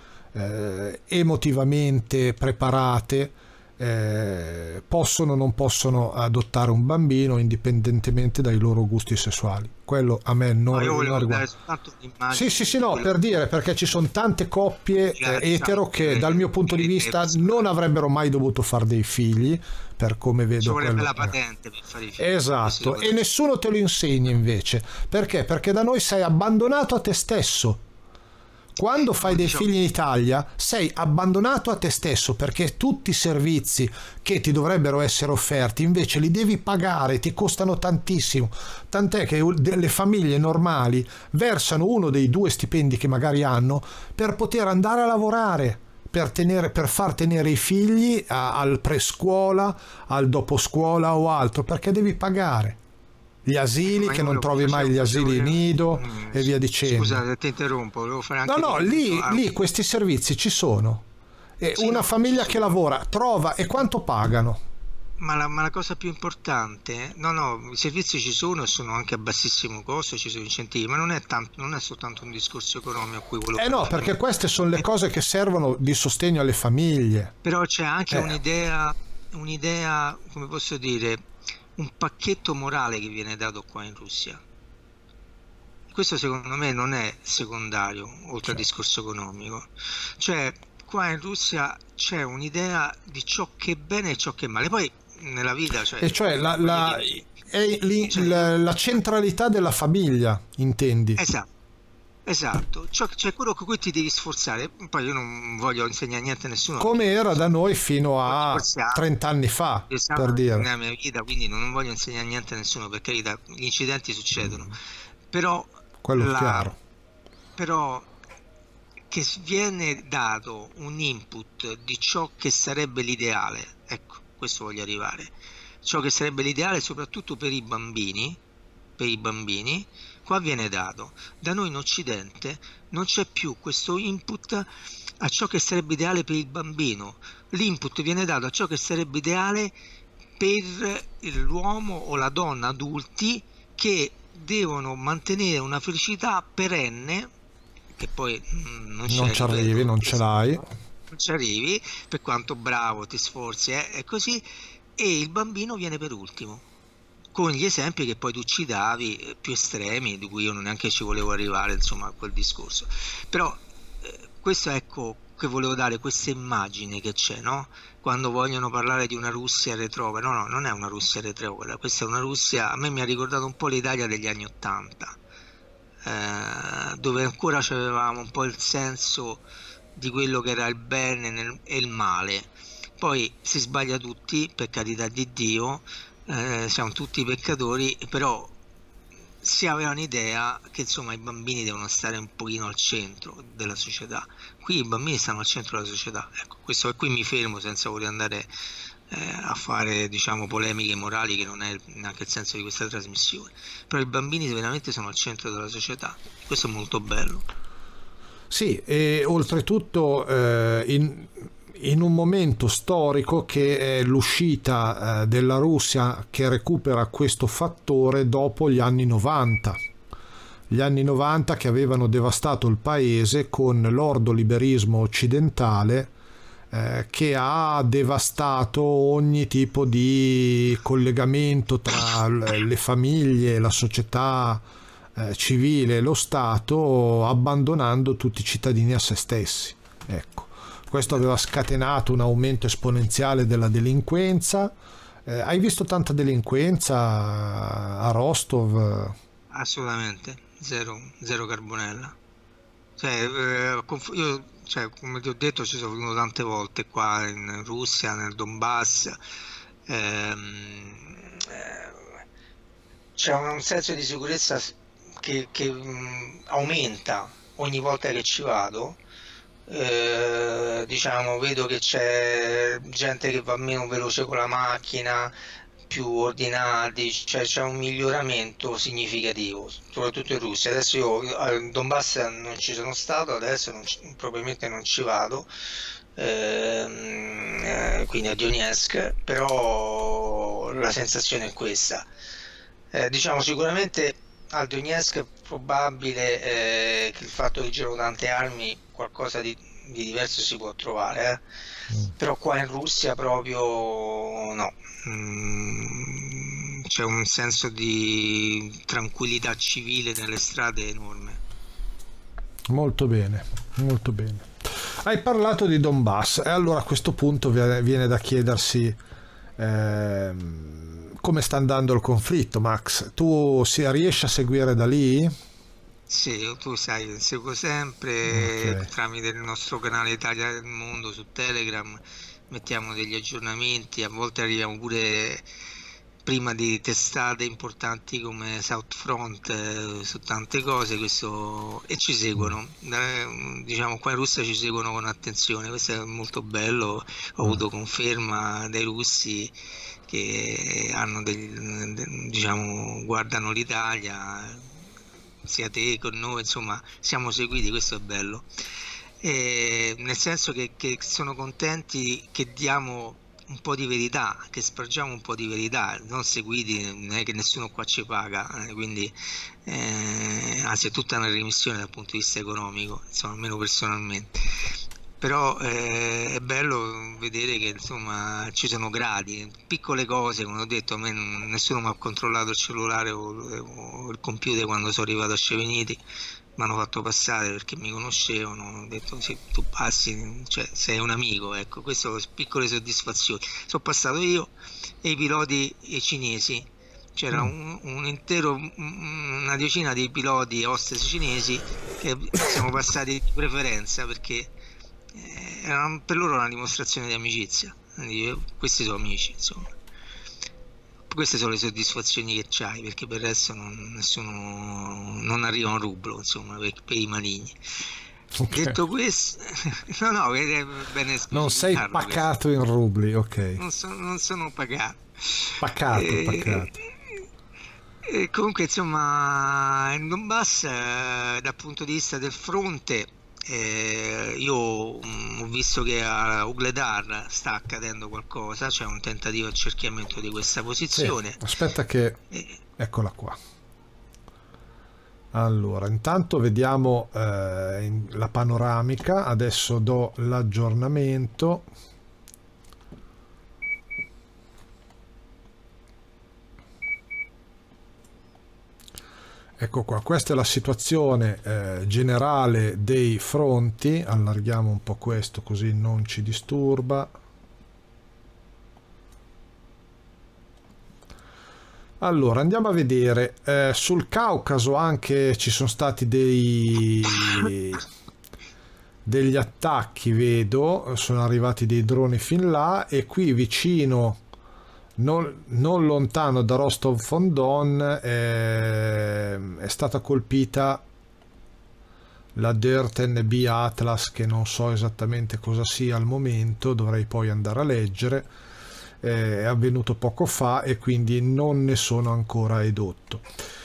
emotivamente preparate, possono o non possono adottare un bambino indipendentemente dai loro gusti sessuali. Quello a me non riguarda. Sì, no, per dire, perché ci sono tante coppie etero che dal mio punto di vista non avrebbero mai dovuto fare dei figli, per come vedo. Ci vorrebbe la patente per fare i figli. Esatto, e nessuno te lo insegna invece. Perché? Perché da noi sei abbandonato a te stesso. Quando fai dei figli in Italia sei abbandonato a te stesso, perché tutti i servizi che ti dovrebbero essere offerti invece li devi pagare, ti costano tantissimo, tant'è che le famiglie normali versano uno dei 2 stipendi che magari hanno per poter andare a lavorare, per far tenere i figli al prescuola, al doposcuola o altro, perché devi pagare. Gli asili, che non trovi mai gli asili nido e via dicendo. Scusate, ti interrompo, volevo fare anche lì questi servizi ci sono. E sì, una famiglia che lavora trova, e quanto pagano? Ma la cosa più importante, i servizi ci sono e sono anche a bassissimo costo, ci sono incentivi, ma non è soltanto un discorso economico a cui volevo no, perché queste sono le cose che servono di sostegno alle famiglie. Però c'è anche un'idea, come posso dire, un pacchetto morale che viene dato qua in Russia. Questo secondo me non è secondario, oltre al discorso economico. Cioè, qua in Russia c'è un'idea di ciò che è bene e ciò che è male. Poi nella vita, cioè, E cioè cioè, la centralità della famiglia, intendi? esatto, esatto, c'è quello con cui ti devi sforzare. Poi io non voglio insegnare niente a nessuno, Come perché era da noi fino poi a sforziamo. 30 anni fa, Io per dire. nella mia vita, quindi non voglio insegnare niente a nessuno, per carità, gli incidenti succedono, però, Quello è la, chiaro. però che viene dato un input di ciò che sarebbe l'ideale, ecco, questo voglio arrivare, ciò che sarebbe l'ideale soprattutto per i bambini, qua viene dato. Da noi in Occidente non c'è più questo input a ciò che sarebbe ideale per il bambino, l'input viene dato a ciò che sarebbe ideale per l'uomo o la donna adulti che devono mantenere una felicità perenne, che poi non Non c'è, ci arrivi, ripeto, non ce l'hai. non ci arrivi, per quanto bravo ti sforzi, è così, e il bambino viene per ultimo, con gli esempi che poi tu ci davi, più estremi, di cui io non neanche ci volevo arrivare, insomma, a quel discorso. Però questo, ecco, che volevo dare questa immagine che c'è, no? Quando vogliono parlare di una Russia retrograda, no, non è una Russia retrograda, questa è una Russia, a me mi ha ricordato un po' l'Italia degli anni '80, dove ancora avevamo un po' il senso di quello che era il bene e il male. Poi si sbaglia tutti, per carità di Dio, siamo tutti peccatori, però si aveva un'idea che insomma i bambini devono stare un pochino al centro della società. Qui i bambini stanno al centro della società, ecco, questo, e qui mi fermo senza voler andare a fare, diciamo, polemiche morali, che non è neanche il senso di questa trasmissione, però i bambini veramente sono al centro della società, questo è molto bello. Sì, e oltretutto in un momento storico che è l'uscita della Russia, che recupera questo fattore dopo gli anni 90. Gli anni 90 che avevano devastato il paese con l'ordoliberismo occidentale, che ha devastato ogni tipo di collegamento tra le famiglie, la società civile e lo Stato, abbandonando tutti i cittadini a se stessi. Ecco, questo aveva scatenato un aumento esponenziale della delinquenza. Hai visto tanta delinquenza a Rostov? Assolutamente, zero carbonella. Cioè, io, cioè, come ti ho detto, ci sono venuto tante volte qua in Russia, nel Donbass. C'è un senso di sicurezza che aumenta ogni volta che ci vado. Diciamo, vedo che c'è gente che va meno veloce con la macchina, più ordinati, cioè c'è un miglioramento significativo, soprattutto in Russia. Adesso io al Donbass non ci sono stato, adesso probabilmente non ci vado, quindi a Donetsk, però la sensazione è questa. Diciamo, sicuramente al Donetsk è probabile che il fatto che girano tante armi, qualcosa di diverso si può trovare, però qua in Russia proprio no. C'è un senso di tranquillità civile nelle strade enorme. Molto bene, molto bene. Hai parlato di Donbass e allora a questo punto viene da chiedersi come sta andando il conflitto. Max, tu riesci a seguire da lì? Sì, tu sai, seguo sempre, Ok. tramite il nostro canale Italia del Mondo su Telegram, mettiamo degli aggiornamenti, a volte arriviamo pure prima di testate importanti come South Front, su tante cose, questo, e ci seguono. Diciamo, qua in Russia ci seguono con attenzione, questo è molto bello. Ho avuto conferma dai russi che hanno diciamo, guardano l'Italia, sia te con noi, insomma, siamo seguiti, questo è bello. Nel senso che sono contenti che diamo un po' di verità, che spargiamo un po' di verità, non seguiti, non è che nessuno qua ci paga, quindi anzi è tutta una remissione dal punto di vista economico, insomma, almeno personalmente. Però è bello vedere che insomma ci sono gradi, piccole cose, come ho detto, a me nessuno mi ha controllato il cellulare o il computer quando sono arrivato a Sceveniti, mi hanno fatto passare perché mi conoscevano, hanno detto se tu passi, cioè, sei un amico, ecco, queste sono piccole soddisfazioni. Sono passato io e i piloti cinesi, c'era una decina di piloti hostess cinesi che siamo passati di preferenza perché per loro una dimostrazione di amicizia. Quindi, questi sono amici, insomma. Queste sono le soddisfazioni che c'hai, perché per il resto non arriva un rublo, insomma, per i maligni. Okay. Detto questo, no, è bene non sei pacato in rubli, ok. Non sono pagato. Pacato. E comunque, insomma, il Donbass, dal punto di vista del fronte, io ho visto che a Ugledar sta accadendo qualcosa, c'è un tentativo di accerchiamento di questa posizione. Sì, aspetta che... eccola qua. Allora, intanto vediamo la panoramica, adesso do l'aggiornamento. Ecco qua, questa è la situazione generale dei fronti. Allarghiamo un po' questo così non ci disturba. Allora, andiamo a vedere. Sul Caucaso anche ci sono stati degli attacchi, vedo. Sono arrivati dei droni fin là e qui vicino... Non lontano da Rostov-on-Don è stata colpita la Dirt NB Atlas, che non so esattamente cosa sia al momento, dovrei poi andare a leggere. È avvenuto poco fa e quindi non ne sono ancora edotto.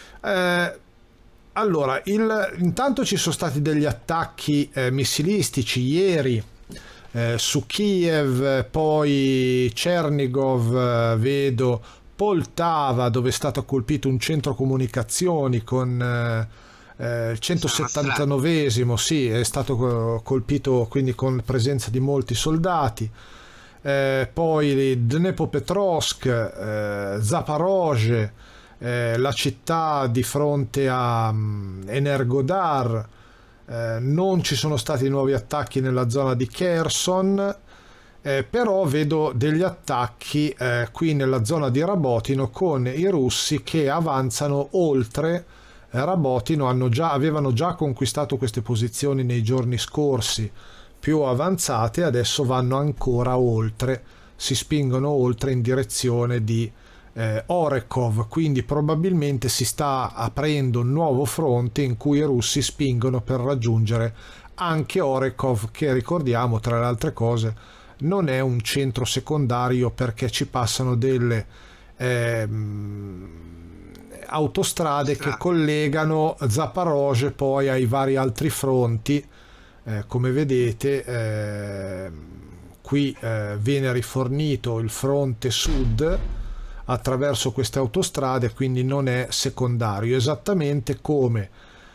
Allora, intanto ci sono stati degli attacchi missilistici ieri su Kiev, poi Chernigov, vedo Poltava, dove è stato colpito un centro comunicazioni con il 179esimo, sì, è stato colpito quindi con presenza di molti soldati. Poi Dnepropetrovsk, Zaporozhye, la città di fronte a Energodar. Non ci sono stati nuovi attacchi nella zona di Kherson, però vedo degli attacchi qui nella zona di Rabotino con i russi che avanzano oltre Rabotino. Avevano già conquistato queste posizioni nei giorni scorsi più avanzate, adesso vanno ancora oltre, si spingono oltre in direzione di Orekov, quindi probabilmente si sta aprendo un nuovo fronte in cui i russi spingono per raggiungere anche Orekov, che ricordiamo tra le altre cose non è un centro secondario perché ci passano delle autostrade che collegano Zaporozhye poi ai vari altri fronti. Come vedete qui viene rifornito il fronte sud attraverso queste autostrade, quindi non è secondario, esattamente come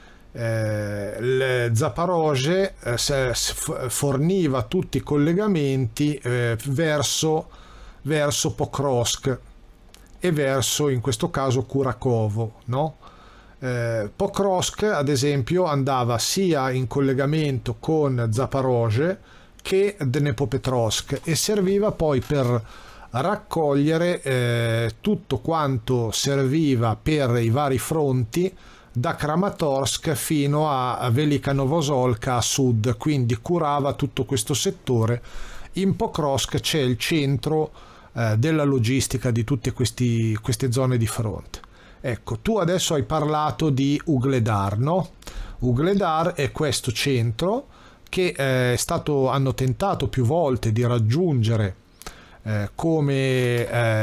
Zaporozhye forniva tutti i collegamenti verso Pokrovsk e verso, in questo caso, Kurakovo, no? Pokrovsk ad esempio andava sia in collegamento con Zaporozhye che Dnepropetrovsk e serviva poi per raccogliere tutto quanto serviva per i vari fronti da Kramatorsk fino a Velika Novossolka a sud, quindi curava tutto questo settore. In Pokrovsk c'è il centro della logistica di tutte queste zone di fronte. Ecco, tu adesso hai parlato di Ugledar, no? Ugledar è questo centro che hanno tentato più volte di raggiungere come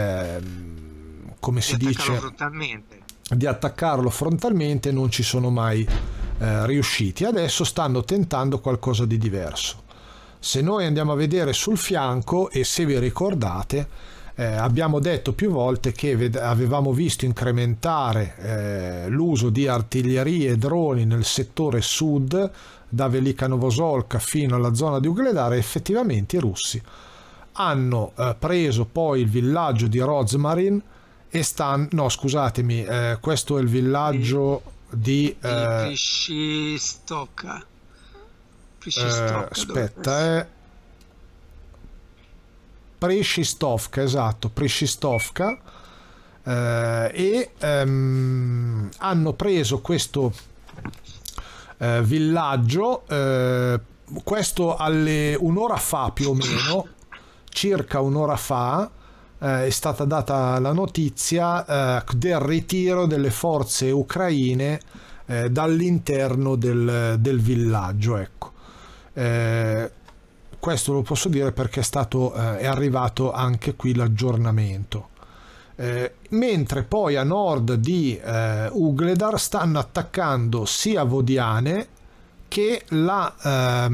si dice, di attaccarlo frontalmente, non ci sono mai riusciti. Adesso stanno tentando qualcosa di diverso. Se noi andiamo a vedere sul fianco, e se vi ricordate, abbiamo detto più volte che avevamo visto incrementare l'uso di artiglierie e droni nel settore sud, da Velika Novossolka fino alla zona di Ugledar, e effettivamente i russi hanno preso poi il villaggio di Rozmarin e questo è il villaggio di Priscistovka. aspetta, Priscistovka, esatto, Priscistovka, hanno preso questo villaggio, questo un'ora fa più o meno, circa un'ora fa, è stata data la notizia del ritiro delle forze ucraine dall'interno del villaggio, ecco. Questo lo posso dire perché è arrivato anche qui l'aggiornamento. Mentre poi a nord di Ugledar stanno attaccando sia Vodiane che la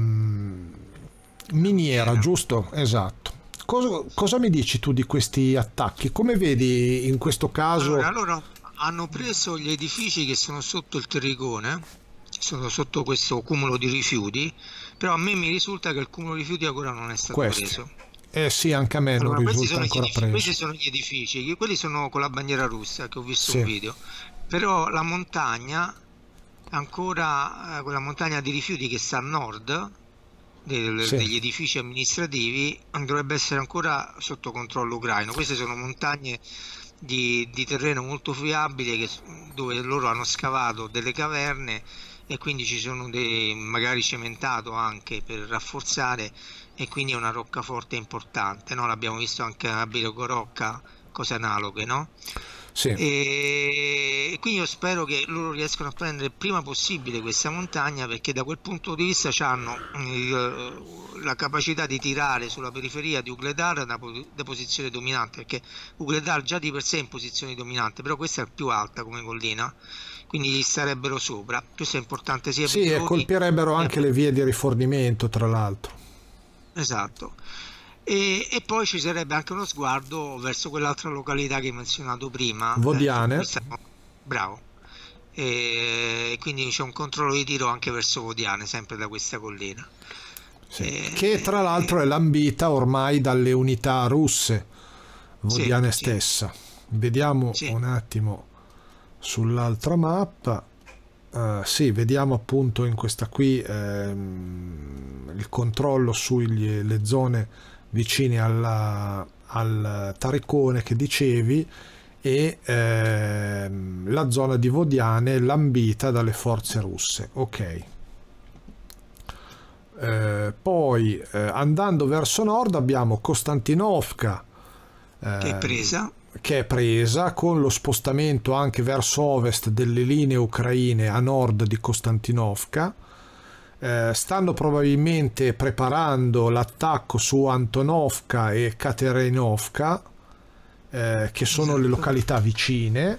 miniera, giusto? Esatto. Cosa mi dici tu di questi attacchi? Come vedi in questo caso? Allora, hanno preso gli edifici che sono sotto il terrigone, sono sotto questo cumulo di rifiuti, però a me mi risulta che il cumulo di rifiuti ancora non è stato preso. Sì, anche a me non risulta ancora preso. Questi sono gli edifici, quelli sono con la bandiera russa, che ho visto un video, però la montagna, ancora quella montagna di rifiuti che sta a nord degli edifici amministrativi, dovrebbe essere ancora sotto controllo ucraino. Queste sono montagne di terreno molto friabile, dove loro hanno scavato delle caverne e quindi ci sono magari cementato anche per rafforzare, e quindi è una roccaforte importante, no? L'abbiamo visto anche a Bilogorokka, cose analoghe, no? Sì. E quindi io spero che loro riescano a prendere il prima possibile questa montagna, perché da quel punto di vista hanno la capacità di tirare sulla periferia di Ugledar da posizione dominante, perché Ugledar già di per sé è in posizione dominante, però questa è più alta come collina, quindi gli starebbero sopra. Questo è importante sia per e colpirebbero anche le vie di rifornimento, tra l'altro. Esatto. E poi ci sarebbe anche uno sguardo verso quell'altra località che hai menzionato prima, Vodiane. Bravo. E quindi c'è un controllo di tiro anche verso Vodiane, sempre da questa collina. Che tra l'altro è lambita ormai dalle unità russe, Vodiane stessa. Vediamo un attimo sull'altra mappa. Vediamo appunto in questa qui il controllo sulle zone vicine al Taricone che dicevi, e la zona di Vodiane lambita dalle forze russe. Ok. Poi andando verso nord abbiamo Kostantinovka, che è presa, con lo spostamento anche verso ovest delle linee ucraine a nord di Kostantinovka. Stanno probabilmente preparando l'attacco su Antonovka e Katerinovka, che sono le località vicine,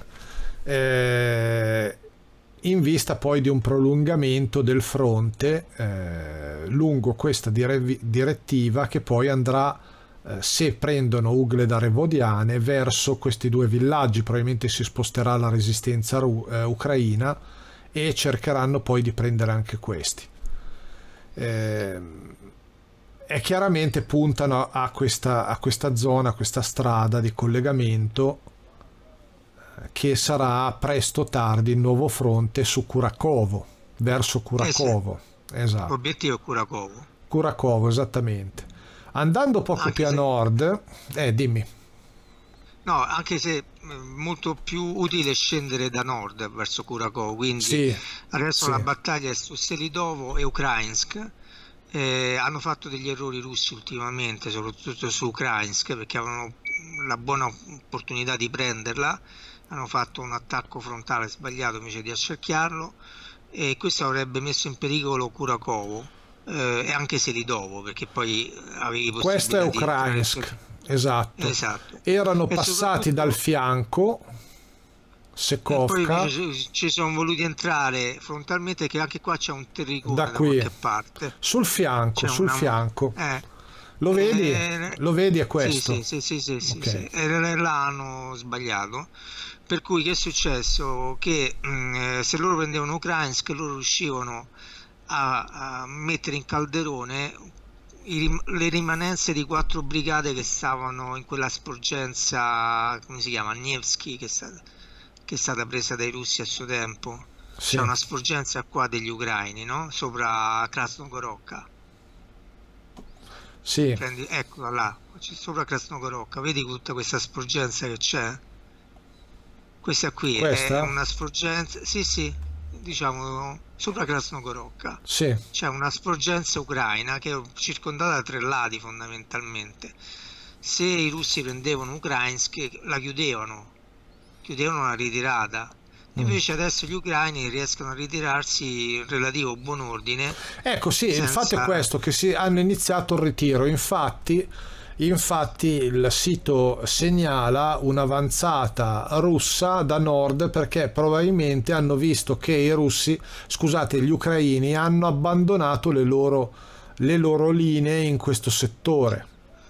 in vista poi di un prolungamento del fronte lungo questa direttiva, che poi andrà, se prendono Ugledar e Vodiane, verso questi due villaggi. Probabilmente si sposterà la resistenza ucraina e cercheranno poi di prendere anche questi. E chiaramente puntano a questa zona, a questa strada di collegamento, che sarà presto o tardi il nuovo fronte su Kurakovo, verso Kurakovo. Esatto. L'obiettivo è Kurakovo. Kurakovo, esattamente. Andando poco più a nord, dimmi. No, anche se è molto più utile scendere da nord verso Kurakovo, quindi adesso la battaglia è su Selidovo e Ukrainsk. Hanno fatto degli errori russi ultimamente, soprattutto su Ukrainsk, perché avevano la buona opportunità di prenderla, hanno fatto un attacco frontale sbagliato invece di accerchiarlo, e questo avrebbe messo in pericolo Kurakovo e anche Selidovo, perché poi avevi possibilità. Questo è Ukrainsk. Esatto. Erano passati dal fianco Sekovka, poi ci sono voluti entrare frontalmente, che anche qua c'è un terricolo da qualche parte. Sul fianco, fianco. Lo vedi? Lo vedi, è questo? Sì. E là hanno sbagliato. Per cui che è successo? Che se loro prendevano Ukrainsk, loro riuscivano a mettere in calderone le rimanenze di 4 brigate che stavano in quella sporgenza, come si chiama? Nevsky, che è stata presa dai russi a suo tempo. c'è sì, una sporgenza qua degli ucraini, no? Sopra Krasnogorovka. sì, Eccola là, sopra Krasnogorovka, vedi tutta questa sporgenza che c'è? Questa qui è questa? una sporgenza, sì, sì, diciamo sopra Krasnogorovka. Sì. C'è una sporgenza ucraina che è circondata da 3 lati fondamentalmente. Se i russi prendevano Ukrainsk, la chiudevano la ritirata. Mm. Invece adesso gli ucraini riescono a ritirarsi in relativo buon ordine, Ecco, sì, il fatto è senza... questo, che hanno iniziato il ritiro. Infatti il sito segnala un'avanzata russa da nord perché probabilmente hanno visto che gli ucraini hanno abbandonato le loro linee in questo settore.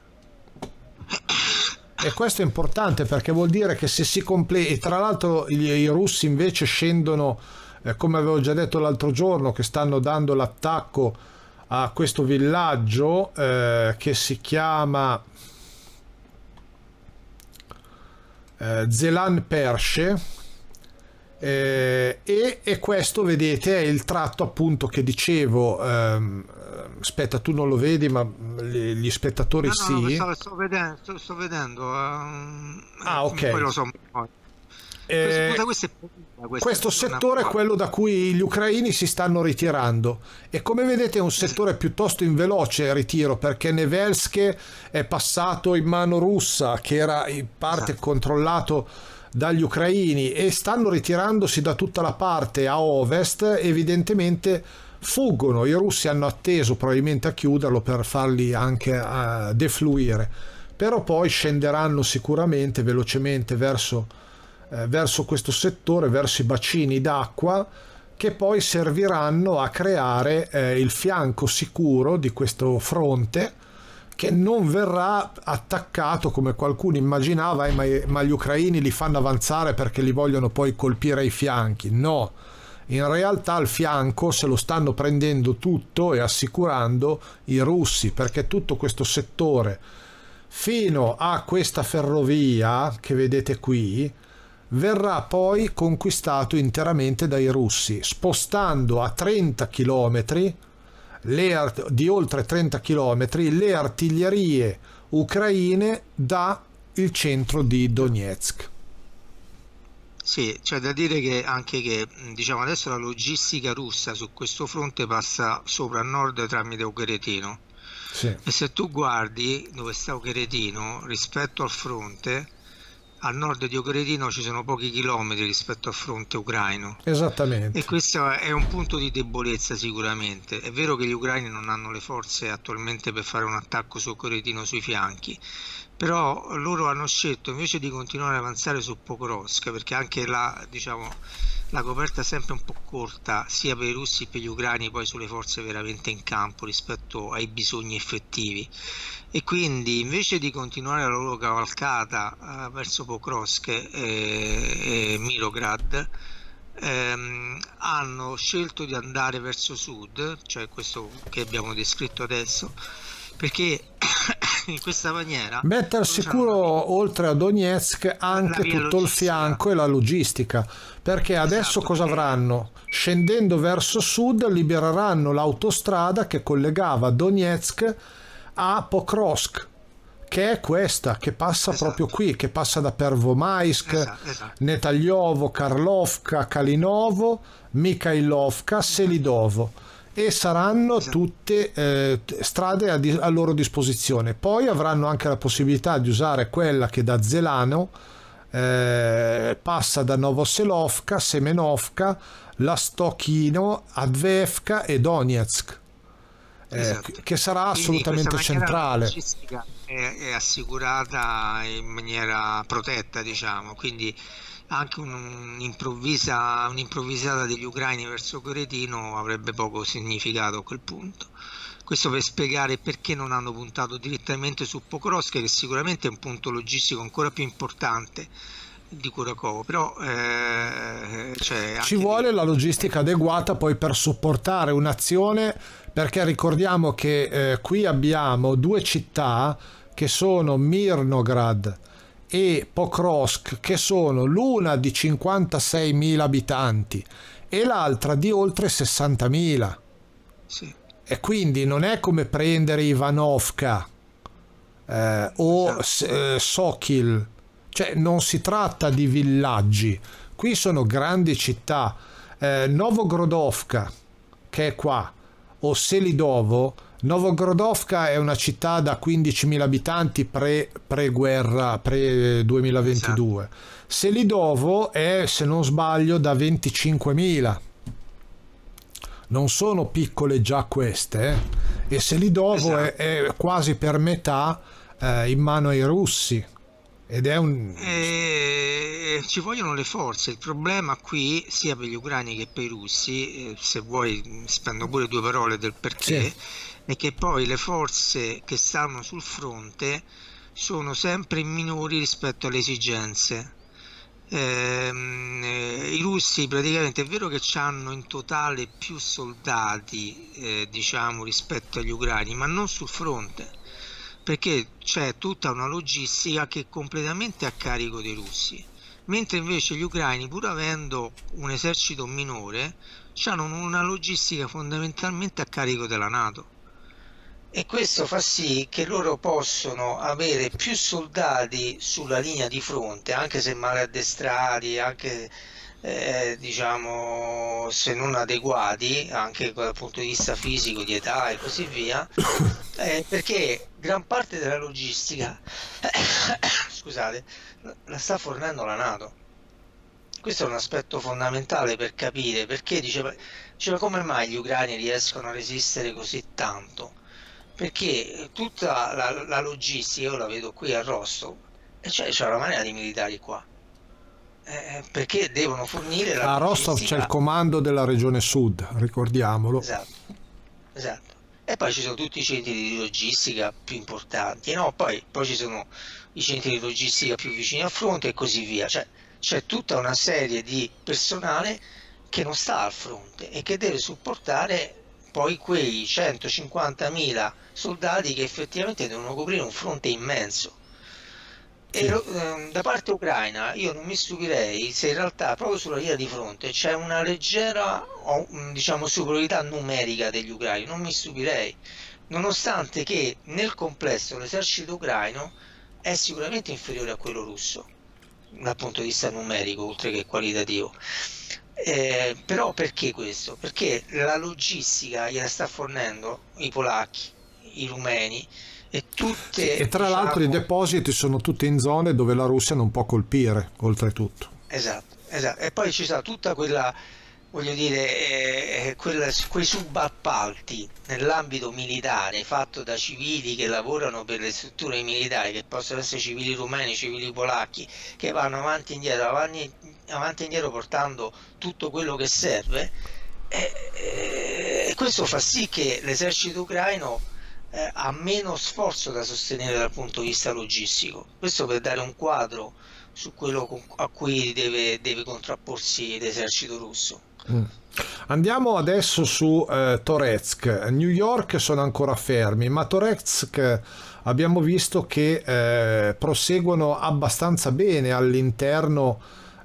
E questo è importante perché vuol dire che se si completa, e tra l'altro i russi invece scendono, come avevo già detto l'altro giorno, che stanno dando l'attacco a questo villaggio che si chiama Zelan Persce, e questo vedete è il tratto appunto che dicevo. Aspetta, tu non lo vedi ma gli spettatori No, no, no, sì. sto vedendo, Ah, poi ok. lo so. Eh, Questa è pulita, questa Questo zona settore è qua. quello da cui gli ucraini si stanno ritirando e come vedete è un settore piuttosto in veloce ritiro perché Nevelsk è passato in mano russa che era in parte Esatto. controllato dagli ucraini e stanno ritirandosi da tutta la parte a ovest, evidentemente fuggono, i russi hanno atteso probabilmente a chiuderlo per farli anche defluire, però poi scenderanno sicuramente velocemente verso questo settore, verso i bacini d'acqua che poi serviranno a creare il fianco sicuro di questo fronte che non verrà attaccato come qualcuno immaginava, ma gli ucraini li fanno avanzare perché li vogliono poi colpire ai fianchi. No, in realtà il fianco se lo stanno prendendo tutto e assicurando i russi perché tutto questo settore fino a questa ferrovia che vedete qui verrà poi conquistato interamente dai russi, spostando a 30 km di oltre 30 km le artiglierie ucraine da il centro di Donetsk. Sì, c'è da dire che anche che, diciamo, adesso la logistica russa su questo fronte passa sopra a nord tramite Ocheretino. Sì, E se tu guardi dove sta Ocheretino rispetto al fronte, al nord di Ocheretino ci sono pochi chilometri rispetto al fronte ucraino. E esattamente. questo è un punto di debolezza sicuramente. È vero che gli ucraini non hanno le forze attualmente per fare un attacco su Coretino sui fianchi, però loro hanno scelto invece di continuare ad avanzare su Pokrovsk, perché anche là, diciamo, la coperta è sempre un po' corta, sia per i russi che per gli ucraini, poi sulle forze veramente in campo rispetto ai bisogni effettivi. E quindi invece di continuare la loro cavalcata verso Pokrovsk e Mirograd, hanno scelto di andare verso sud, cioè questo che abbiamo descritto adesso, perché in questa maniera Mette al loro hanno sicuro oltre a Donetsk la anche via tutto il logistica. fianco e la logistica, perché adesso Esatto, cosa perché avranno? Scendendo verso sud libereranno l'autostrada che collegava Donetsk a Pokrovsk, che è questa, che passa proprio esatto, qui, che passa da Pervomaisk, esatto, Netalyovo, Karlovka, Kalinovo, Mikhailovka, Selidovo e saranno esatto, tutte strade a loro disposizione. Poi avranno anche la possibilità di usare quella che da Zelano passa da Novoselovka, Semenovka, Lastochino, Advevka e Donetsk, esatto. che sarà Quindi in questa assolutamente maniera la centrale. logistica è assicurata in maniera protetta, diciamo, quindi anche un'improvvisata degli ucraini verso Coretino avrebbe poco significato a quel punto. Questo per spiegare perché non hanno puntato direttamente su Pokrovsk, che sicuramente è un punto logistico ancora più importante di Kurakovo, però cioè Ci anche vuole lì. la logistica adeguata poi per supportare un'azione, perché ricordiamo che qui abbiamo due città che sono Mirnograd e Pokrovsk, che sono l'una di 56.000 abitanti e l'altra di oltre 60.000. Sì. E quindi non è come prendere Ivanovka o Sokil, cioè non si tratta di villaggi, qui sono grandi città. Novogrodovka, che è qua, o Selidovo. Novogrodovka è una città da 15.000 abitanti pre-guerra, pre-2022. Esatto. Selidovo è, se non sbaglio, da 25.000. Non sono piccole già queste, e Selidovo Esatto. è quasi per metà in mano ai russi, ed è un... Ci vogliono le forze. Il problema qui, sia per gli ucraini che per i russi, se vuoi spendo pure due parole del Sì. perché, è che poi le forze che stanno sul fronte sono sempre minori rispetto alle esigenze. I russi praticamente è vero che hanno in totale più soldati, diciamo, rispetto agli ucraini, ma non sul fronte, perché c'è tutta una logistica che è completamente a carico dei russi, mentre invece gli ucraini, pur avendo un esercito minore, hanno una logistica fondamentalmente a carico della NATO. E questo fa sì che loro possono avere più soldati sulla linea di fronte, anche se male addestrati, anche diciamo se non adeguati, anche dal punto di vista fisico, di età e così via, perché gran parte della logistica, scusate, la sta fornendo la NATO. Questo è un aspetto fondamentale per capire perché diceva come mai gli ucraini riescono a resistere così tanto. Perché tutta la logistica, io la vedo qui a Rostov, e c'è una marea di militari qua, perché devono fornire la A Rostov c'è il logistica. comando della regione sud, ricordiamolo. Esatto, esatto. E poi ci sono tutti i centri di logistica più importanti, no? Poi ci sono i centri di logistica più vicini al fronte e così via. Cioè, c'è tutta una serie di personale che non sta al fronte e che deve supportare poi quei 150.000 soldati che effettivamente devono coprire un fronte immenso. Sì. Da parte ucraina io non mi stupirei se in realtà proprio sulla linea di fronte c'è una leggera, diciamo, superiorità numerica degli ucraini, non mi stupirei, nonostante che nel complesso l'esercito ucraino è sicuramente inferiore a quello russo dal punto di vista numerico oltre che qualitativo. Però perché questo? Perché la logistica gliela sta fornendo i polacchi, i rumeni e Sì, tutte, e tra l'altro i diciamo, depositi sono tutti in zone dove la Russia non può colpire, oltretutto. esatto, esatto. E poi ci sta tutta quella, voglio dire, quei subappalti nell'ambito militare fatto da civili che lavorano per le strutture militari, che possono essere civili rumeni, civili polacchi, che vanno avanti e indietro, avanti e indietro portando tutto quello che serve. E questo fa sì che l'esercito ucraino ha meno sforzo da sostenere dal punto di vista logistico. Questo per dare un quadro su quello a cui deve contrapporsi l'esercito russo. Andiamo adesso su Toretsk. New York sono ancora fermi, ma Toretsk abbiamo visto che proseguono abbastanza bene all'interno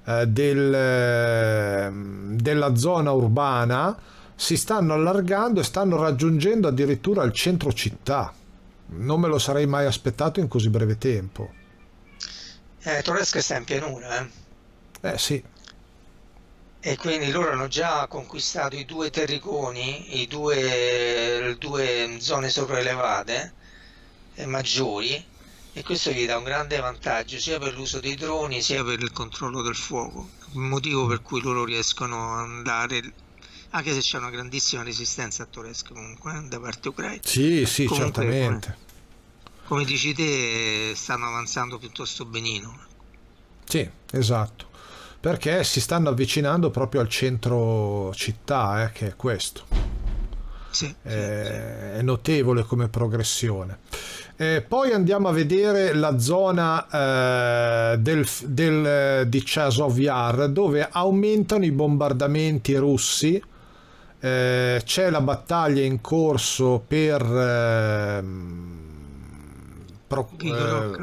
della zona urbana, si stanno allargando e stanno raggiungendo addirittura il centro città. Non me lo sarei mai aspettato in così breve tempo. Toretsk sta in pianura, Sì. e quindi loro hanno già conquistato i due terriconi, le due zone sopraelevate maggiori, e questo gli dà un grande vantaggio sia per l'uso dei droni sia per il controllo del fuoco, il motivo per cui loro riescono ad andare, anche se c'è una grandissima resistenza a Toretsk comunque da parte ucraina. Sì, sì, Comunque, certamente. come dici te, stanno avanzando piuttosto benino. Sì, esatto. Perché si stanno avvicinando proprio al centro città, che è questo. Sì, È notevole come progressione. Poi andiamo a vedere la zona di Chazov Yar, dove aumentano i bombardamenti russi. C'è la battaglia in corso per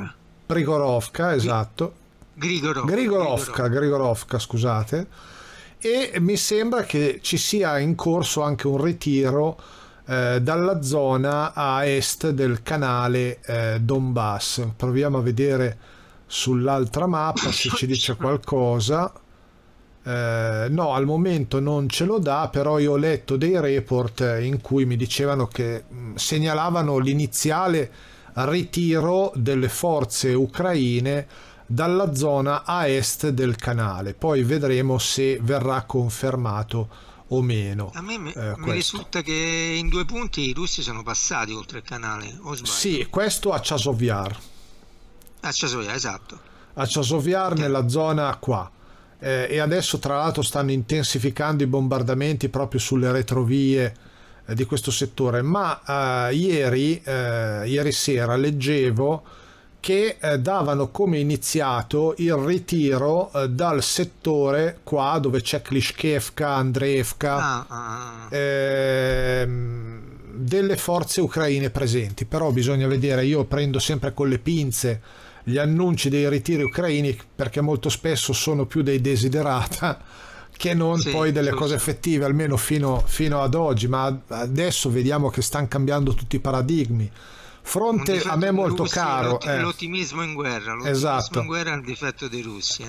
Prigorovka, esatto. Grigorovka, scusate. e mi sembra che ci sia in corso anche un ritiro dalla zona a est del canale Donbass. Proviamo a vedere sull'altra mappa se ci dice qualcosa. No, al momento non ce lo dà, però io ho letto dei report in cui mi dicevano che segnalavano l'iniziale ritiro delle forze ucraine dalla zona a est del canale. Poi vedremo se verrà confermato o meno. A me mi risulta che in 2 punti i russi sono passati oltre il canale, o sbaglio? Sì, questo a Chasiv-Yar. A Chasiv-Yar, esatto. A Chasiv-Yar, nella zona qua. E adesso tra l'altro stanno intensificando i bombardamenti proprio sulle retrovie di questo settore, ma ieri sera leggevo che davano come iniziato il ritiro dal settore qua dove c'è Klishkevka, Andreevka, delle forze ucraine presenti. Però bisogna vedere, io prendo sempre con le pinze gli annunci dei ritiri ucraini, perché molto spesso sono più dei desiderata che non poi delle cose effettive, almeno fino ad oggi, ma adesso vediamo che stanno cambiando tutti i paradigmi. Fronte a me molto caro, l'ottimismo in guerra, esatto. In guerra è il difetto dei russi.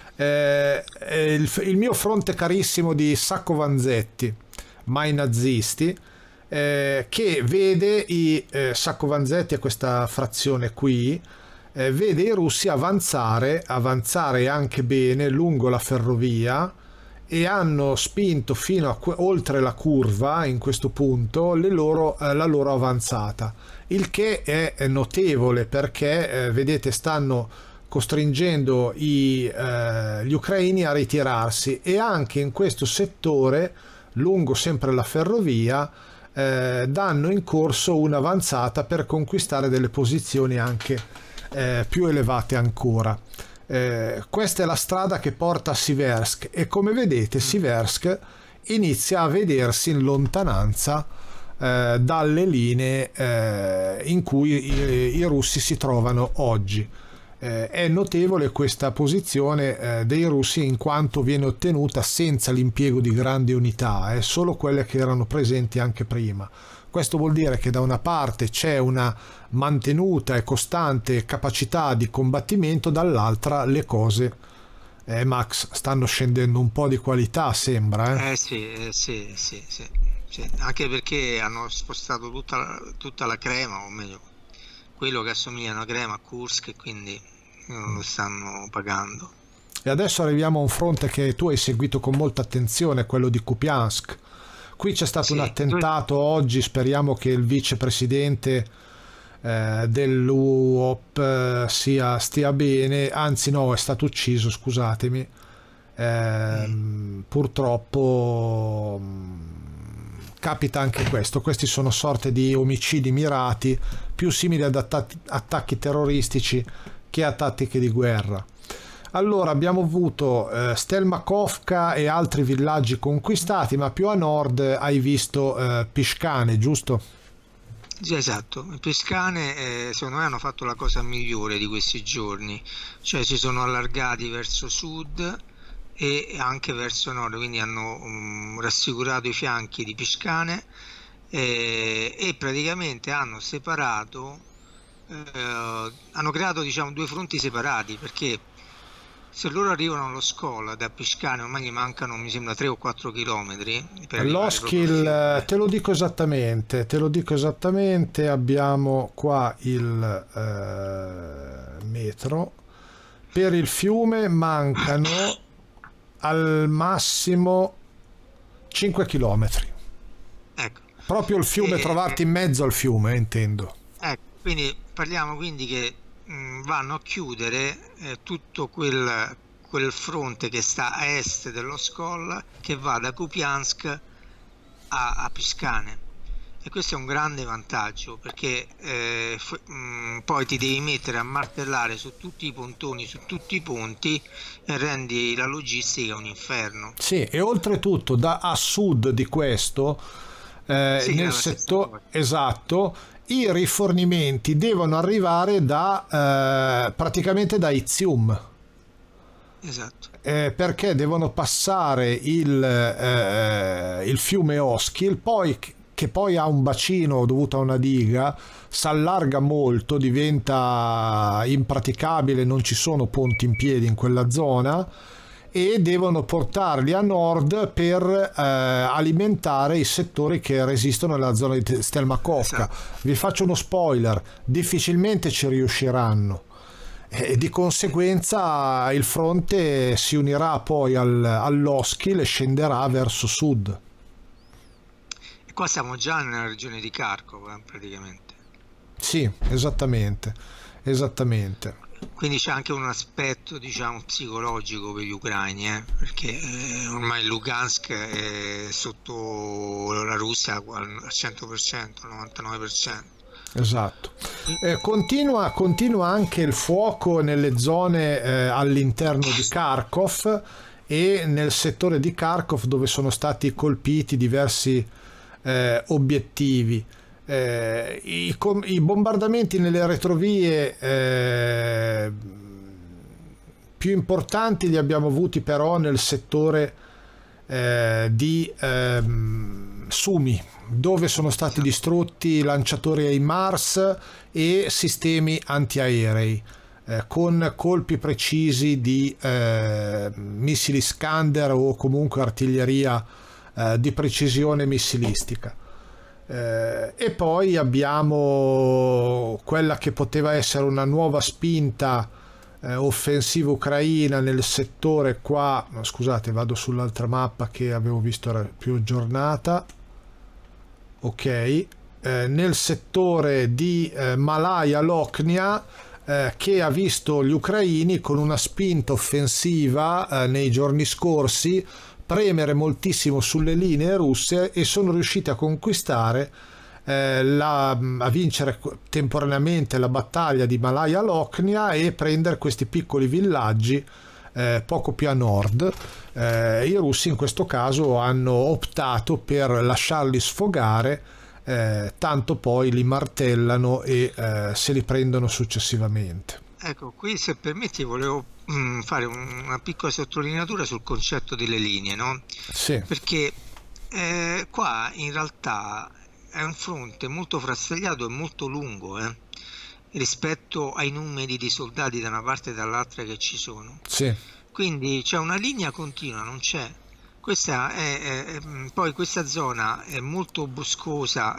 Il mio fronte carissimo di Sacco Vanzetti, mai nazisti, che vede Sacco Vanzetti e questa frazione qui, vede i russi avanzare anche bene lungo la ferrovia, e hanno spinto fino a oltre la curva in questo punto la loro avanzata, il che è notevole perché vedete stanno costringendo gli ucraini a ritirarsi, e anche in questo settore lungo sempre la ferrovia danno in corso un'avanzata per conquistare delle posizioni anche più elevate ancora. Questa è la strada che porta a Siversk, e come vedete Siversk inizia a vedersi in lontananza dalle linee in cui i russi si trovano oggi. È notevole questa posizione dei russi, in quanto viene ottenuta senza l'impiego di grandi unità, solo quelle che erano presenti anche prima. Questo vuol dire che da una parte c'è una mantenuta e costante capacità di combattimento, dall'altra le cose, Max, stanno scendendo un po' di qualità, sembra. Sì. Anche perché hanno spostato tutta la crema, o meglio, quello che assomiglia a una crema a Kursk, e quindi lo stanno pagando. E adesso arriviamo a un fronte che tu hai seguito con molta attenzione, quello di Kupiansk. Qui c'è stato un attentato oggi, speriamo che il vicepresidente dell'UOP stia bene, anzi no, è stato ucciso, scusatemi, purtroppo capita anche questo. Questi sono sorte di omicidi mirati, più simili ad attacchi terroristici che a tattiche di guerra. Allora abbiamo avuto Stelmakovka e altri villaggi conquistati, ma più a nord hai visto Pishkane, giusto? Sì, esatto. Pishkane secondo me hanno fatto la cosa migliore di questi giorni, cioè si sono allargati verso sud e anche verso nord, quindi hanno rassicurato i fianchi di Pishkane e praticamente hanno separato, hanno creato, diciamo, 2 fronti separati, perché se loro arrivano allo Skol da Pishkane ormai gli mancano, mi sembra, 3 o 4 chilometri. L'Oskil, te lo dico esattamente, abbiamo qua il metro. Per il fiume mancano al massimo 5 chilometri. Ecco. Proprio il fiume, trovarti in mezzo al fiume, intendo. Ecco, quindi parliamo che vanno a chiudere tutto quel fronte che sta a est dello Skol, che va da Kupiansk a Pishkane, e questo è un grande vantaggio, perché poi ti devi mettere a martellare su tutti i pontoni, su tutti i ponti, e rendi la logistica un inferno. Sì, e oltretutto a sud di questo nel settore, esatto, i rifornimenti devono arrivare praticamente da Izium. esatto. Perché devono passare il fiume Oskil, che poi ha un bacino dovuto a una diga, si allarga molto, diventa impraticabile, non ci sono ponti in piedi in quella zona, e devono portarli a nord per alimentare i settori che resistono nella zona di Stelmakovka. Esatto. Vi faccio uno spoiler: difficilmente ci riusciranno, e di conseguenza il fronte si unirà poi all'Oskil e scenderà verso sud. E qua siamo già nella regione di Kharkov, praticamente. Sì, esattamente, esattamente. Quindi c'è anche un aspetto, diciamo, psicologico per gli ucraini, perché ormai Lugansk è sotto la Russia al 100%, al 99%. Esatto. Continua anche il fuoco nelle zone all'interno di Kharkov e nel settore di Kharkov, dove sono stati colpiti diversi obiettivi. I bombardamenti nelle retrovie più importanti li abbiamo avuti però nel settore di Sumi, dove sono stati distrutti lanciatori HIMARS e sistemi antiaerei, con colpi precisi di missili Iskander o comunque artiglieria di precisione missilistica. E poi abbiamo quella che poteva essere una nuova spinta offensiva ucraina nel settore qua. Scusate, vado sull'altra mappa che avevo visto, era più aggiornata. Ok, nel settore di Malaya Loknia, che ha visto gli ucraini con una spinta offensiva nei giorni scorsi premere moltissimo sulle linee russe, e sono riusciti a conquistare a vincere temporaneamente la battaglia di Malaya Loknia e prendere questi piccoli villaggi poco più a nord. I russi in questo caso hanno optato per lasciarli sfogare, tanto poi li martellano e se li prendono successivamente. Ecco, qui se permetti volevo fare una piccola sottolineatura sul concetto delle linee, no? Sì. Perché qua in realtà è un fronte molto frastagliato e molto lungo, rispetto ai numeri di soldati da una parte e dall'altra che ci sono. Sì. Quindi c'è una linea continua, non c'è. Questa poi questa zona è molto boscosa,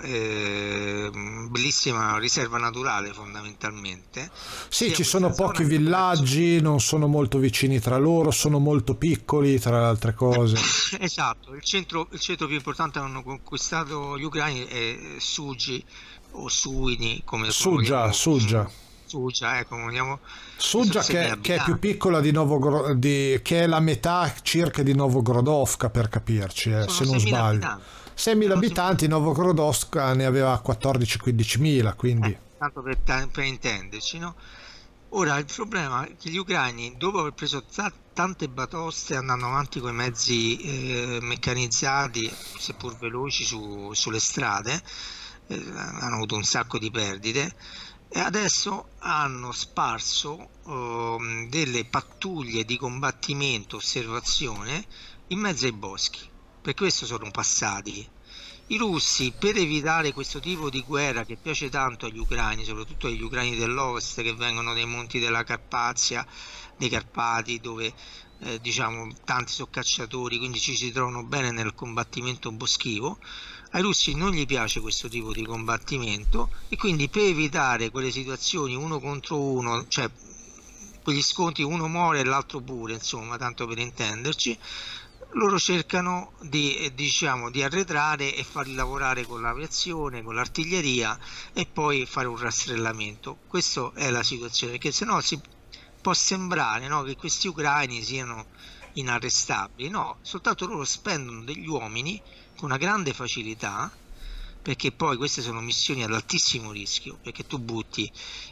bellissima riserva naturale fondamentalmente. Sì, Sia ci sono questa pochi zona che villaggi, non sono molto vicini tra loro, sono molto piccoli tra le altre cose. Esatto, il centro più importante che hanno conquistato gli ucraini è Sugi o Suini, come Sugia, vogliamo. Sugia. Sugia, come vogliamo. Sugia Sono 6.000 che è più abitanti. piccola che è la metà circa di Novogrodovka, per capirci, se Sono non 6.000 sbaglio. abitanti. 6.000 Sono 6.000 abitanti, Novogrodovka ne aveva 14-15.000, quindi tanto per intenderci, no? Ora il problema è che gli ucraini, dopo aver preso tante batoste andando avanti con i mezzi meccanizzati, seppur veloci sulle strade, hanno avuto un sacco di perdite, e adesso hanno sparso delle pattuglie di combattimento, osservazione in mezzo ai boschi. Per questo sono passati. I russi, per evitare questo tipo di guerra che piace tanto agli ucraini, soprattutto agli ucraini dell'Ovest che vengono dai monti della Carpazia, dei Carpati, dove diciamo tanti sono cacciatori, quindi ci si trovano bene nel combattimento boschivo. Ai russi non gli piace questo tipo di combattimento, e quindi per evitare quelle situazioni uno contro uno, cioè quegli scontri, uno muore e l'altro pure, insomma, tanto per intenderci, loro cercano di, diciamo, di arretrare e farli lavorare con l'aviazione, con l'artiglieria, e poi fare un rastrellamento. Questa è la situazione, perché sennò può sembrare, no, che questi ucraini siano inarrestabili. No, soltanto loro spendono degli uomini con una grande facilità, perché poi queste sono missioni ad altissimo rischio, perché tu butti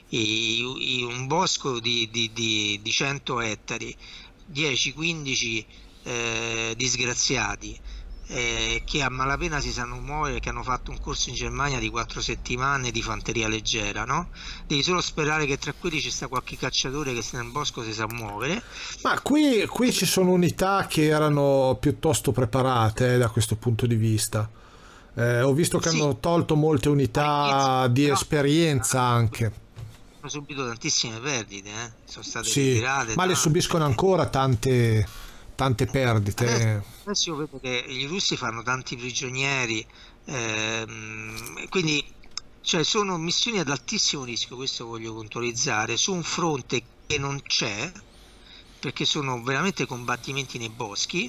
un bosco di 100 ettari, 10-15 disgraziati che a malapena si sanno muovere, che hanno fatto un corso in Germania di 4 settimane di fanteria leggera, no? Devi solo sperare che tra quelli ci sta qualche cacciatore che nel bosco si sa muovere. Ma qui ci sono unità che erano piuttosto preparate da questo punto di vista. Ho visto che Sì, hanno tolto molte unità all'inizio di però esperienza anche. hanno subito tantissime perdite, sono state Sì, ritirate ma le tante. subiscono ancora tante Adesso, perdite. adesso io vedo che i russi fanno tanti prigionieri, quindi cioè, sono missioni ad altissimo rischio, questo voglio puntualizzare, su un fronte che non c'è, perché sono veramente combattimenti nei boschi,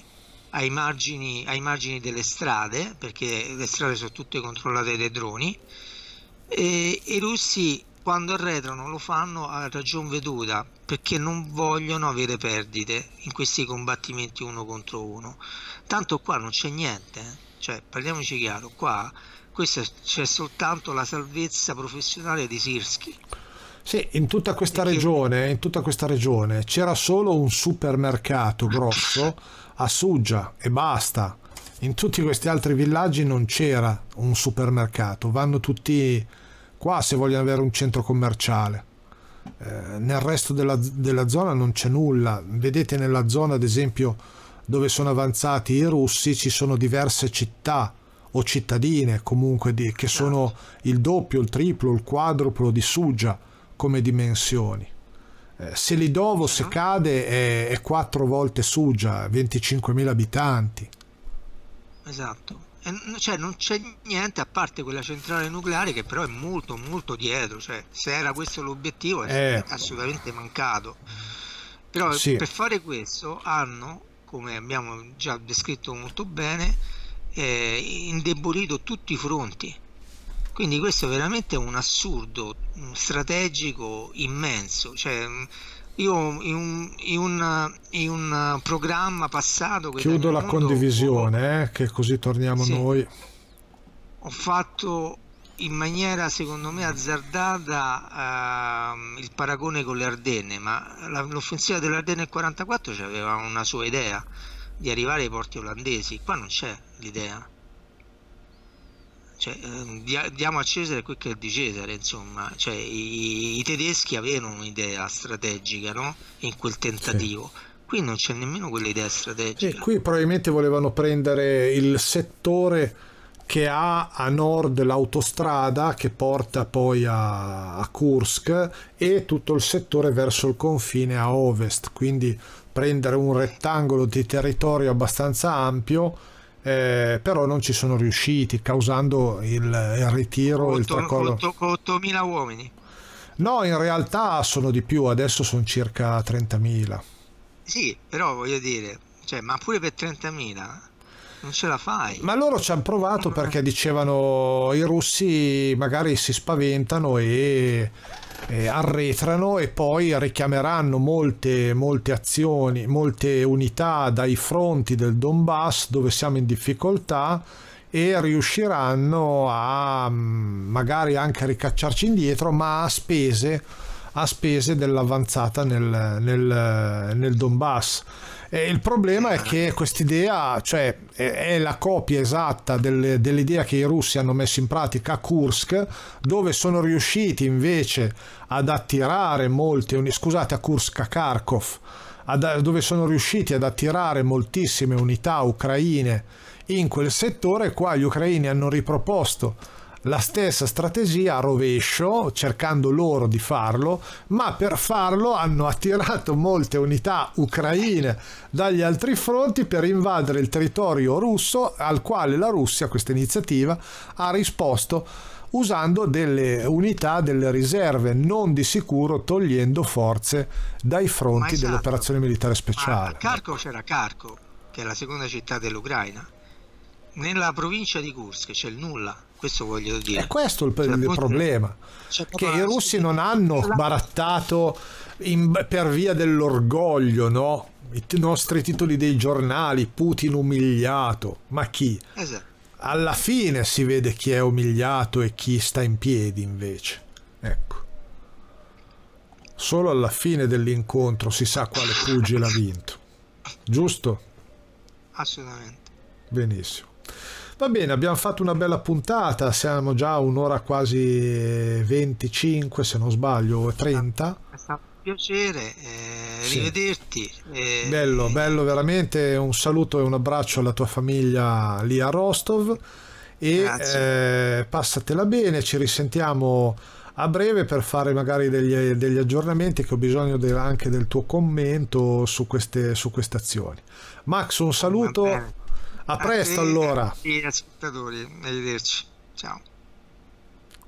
ai margini delle strade, perché le strade sono tutte controllate dai droni, e i russi quando arretrano lo fanno a ragion veduta perché non vogliono avere perdite in questi combattimenti uno contro uno. Tanto qua non c'è niente, cioè parliamoci chiaro, qua c'è soltanto la salvezza professionale di Sirski. Sì, Perché in tutta questa regione c'era solo un supermercato grosso a Sugia e basta. In tutti questi altri villaggi non c'era un supermercato, vanno tutti qua se vogliono avere un centro commerciale. Nel resto della zona non c'è nulla. Vedete nella zona, ad esempio, dove sono avanzati i russi, ci sono diverse città o cittadine comunque che sono esatto, il doppio, il triplo, il quadruplo di Sugia come dimensioni. Selidovo cioè, se cade è 4 volte Sugia, 25.000 abitanti. esatto. Cioè, non c'è niente a parte quella centrale nucleare che però è molto molto dietro, cioè, se era questo l'obiettivo è Eh assolutamente mancato. Però sì, per fare questo hanno, come abbiamo già descritto molto bene, indebolito tutti i fronti. Quindi questo è veramente un assurdo strategico immenso. Cioè, io in un programma passato con chiudo Italia la Mondo condivisione, che così torniamo sì, noi. ho fatto in maniera secondo me azzardata il paragone con le Ardenne, ma l'offensiva delle Ardenne nel 44 aveva una sua idea di arrivare ai porti olandesi, qua non c'è l'idea. Cioè, diamo a Cesare quel che è di Cesare, insomma, cioè, i tedeschi avevano un'idea strategica, no? In quel Sì. tentativo. Qui non c'è nemmeno quell'idea E strategica. qui probabilmente volevano prendere il settore che ha a nord l'autostrada che porta poi a Kursk e tutto il settore verso il confine a ovest, quindi prendere un rettangolo di territorio abbastanza ampio, però non ci sono riusciti, causando il ritiro e il tracollo. Con 8.000 uomini. No, in realtà sono di più, adesso sono circa 30.000. Sì, però voglio dire, cioè, ma pure per 30.000 non ce la fai. Ma loro ci hanno provato perché dicevano i russi magari si spaventano e arretrano e poi richiameranno molte azioni, molte unità dai fronti del Donbass dove siamo in difficoltà e riusciranno a magari anche a ricacciarci indietro, ma a spese dell'avanzata nel Donbass. E il problema è che quest'idea, cioè, è la copia esatta dell'idea che i russi hanno messo in pratica a Kursk, dove sono riusciti invece ad attirare a Kursk, a Kharkov, dove sono riusciti ad attirare moltissime unità ucraine in quel settore. Qua gli ucraini hanno riproposto la stessa strategia a rovescio, cercando loro di farlo, ma per farlo hanno attirato molte unità ucraine dagli altri fronti per invadere il territorio russo, al quale la Russia, questa iniziativa, ha risposto usando delle unità, delle riserve, non di sicuro togliendo forze dai Ma fronti esatto, dell'operazione militare ma a speciale. Kharkov c'era Kharkov, che è la seconda città dell'Ucraina. Nella provincia di Kursk c'è il nulla, questo voglio È dire. questo Cioè, il appunto, problema, c'è che proprio i la russi non hanno la- barattato per via dell'orgoglio, no? I nostri titoli dei giornali, Putin umiliato, ma chi? esatto. Alla fine si vede chi è umiliato e chi sta in piedi invece. Ecco, solo alla fine dell'incontro si sa quale pugile ha vinto, giusto? Assolutamente. benissimo. Va bene, abbiamo fatto una bella puntata, siamo già a un'ora quasi 25 se non sbaglio, o 30. È stato un piacere Sì. rivederti. Bello, bello veramente, un saluto e un abbraccio alla tua famiglia lì a Rostov e Grazie. passatela bene, ci risentiamo a breve per fare magari degli aggiornamenti che ho bisogno anche del tuo commento su queste azioni. Max, un Va saluto, bene. a A presto te e a allora. tutti gli ascoltatori. Arrivederci. Ciao.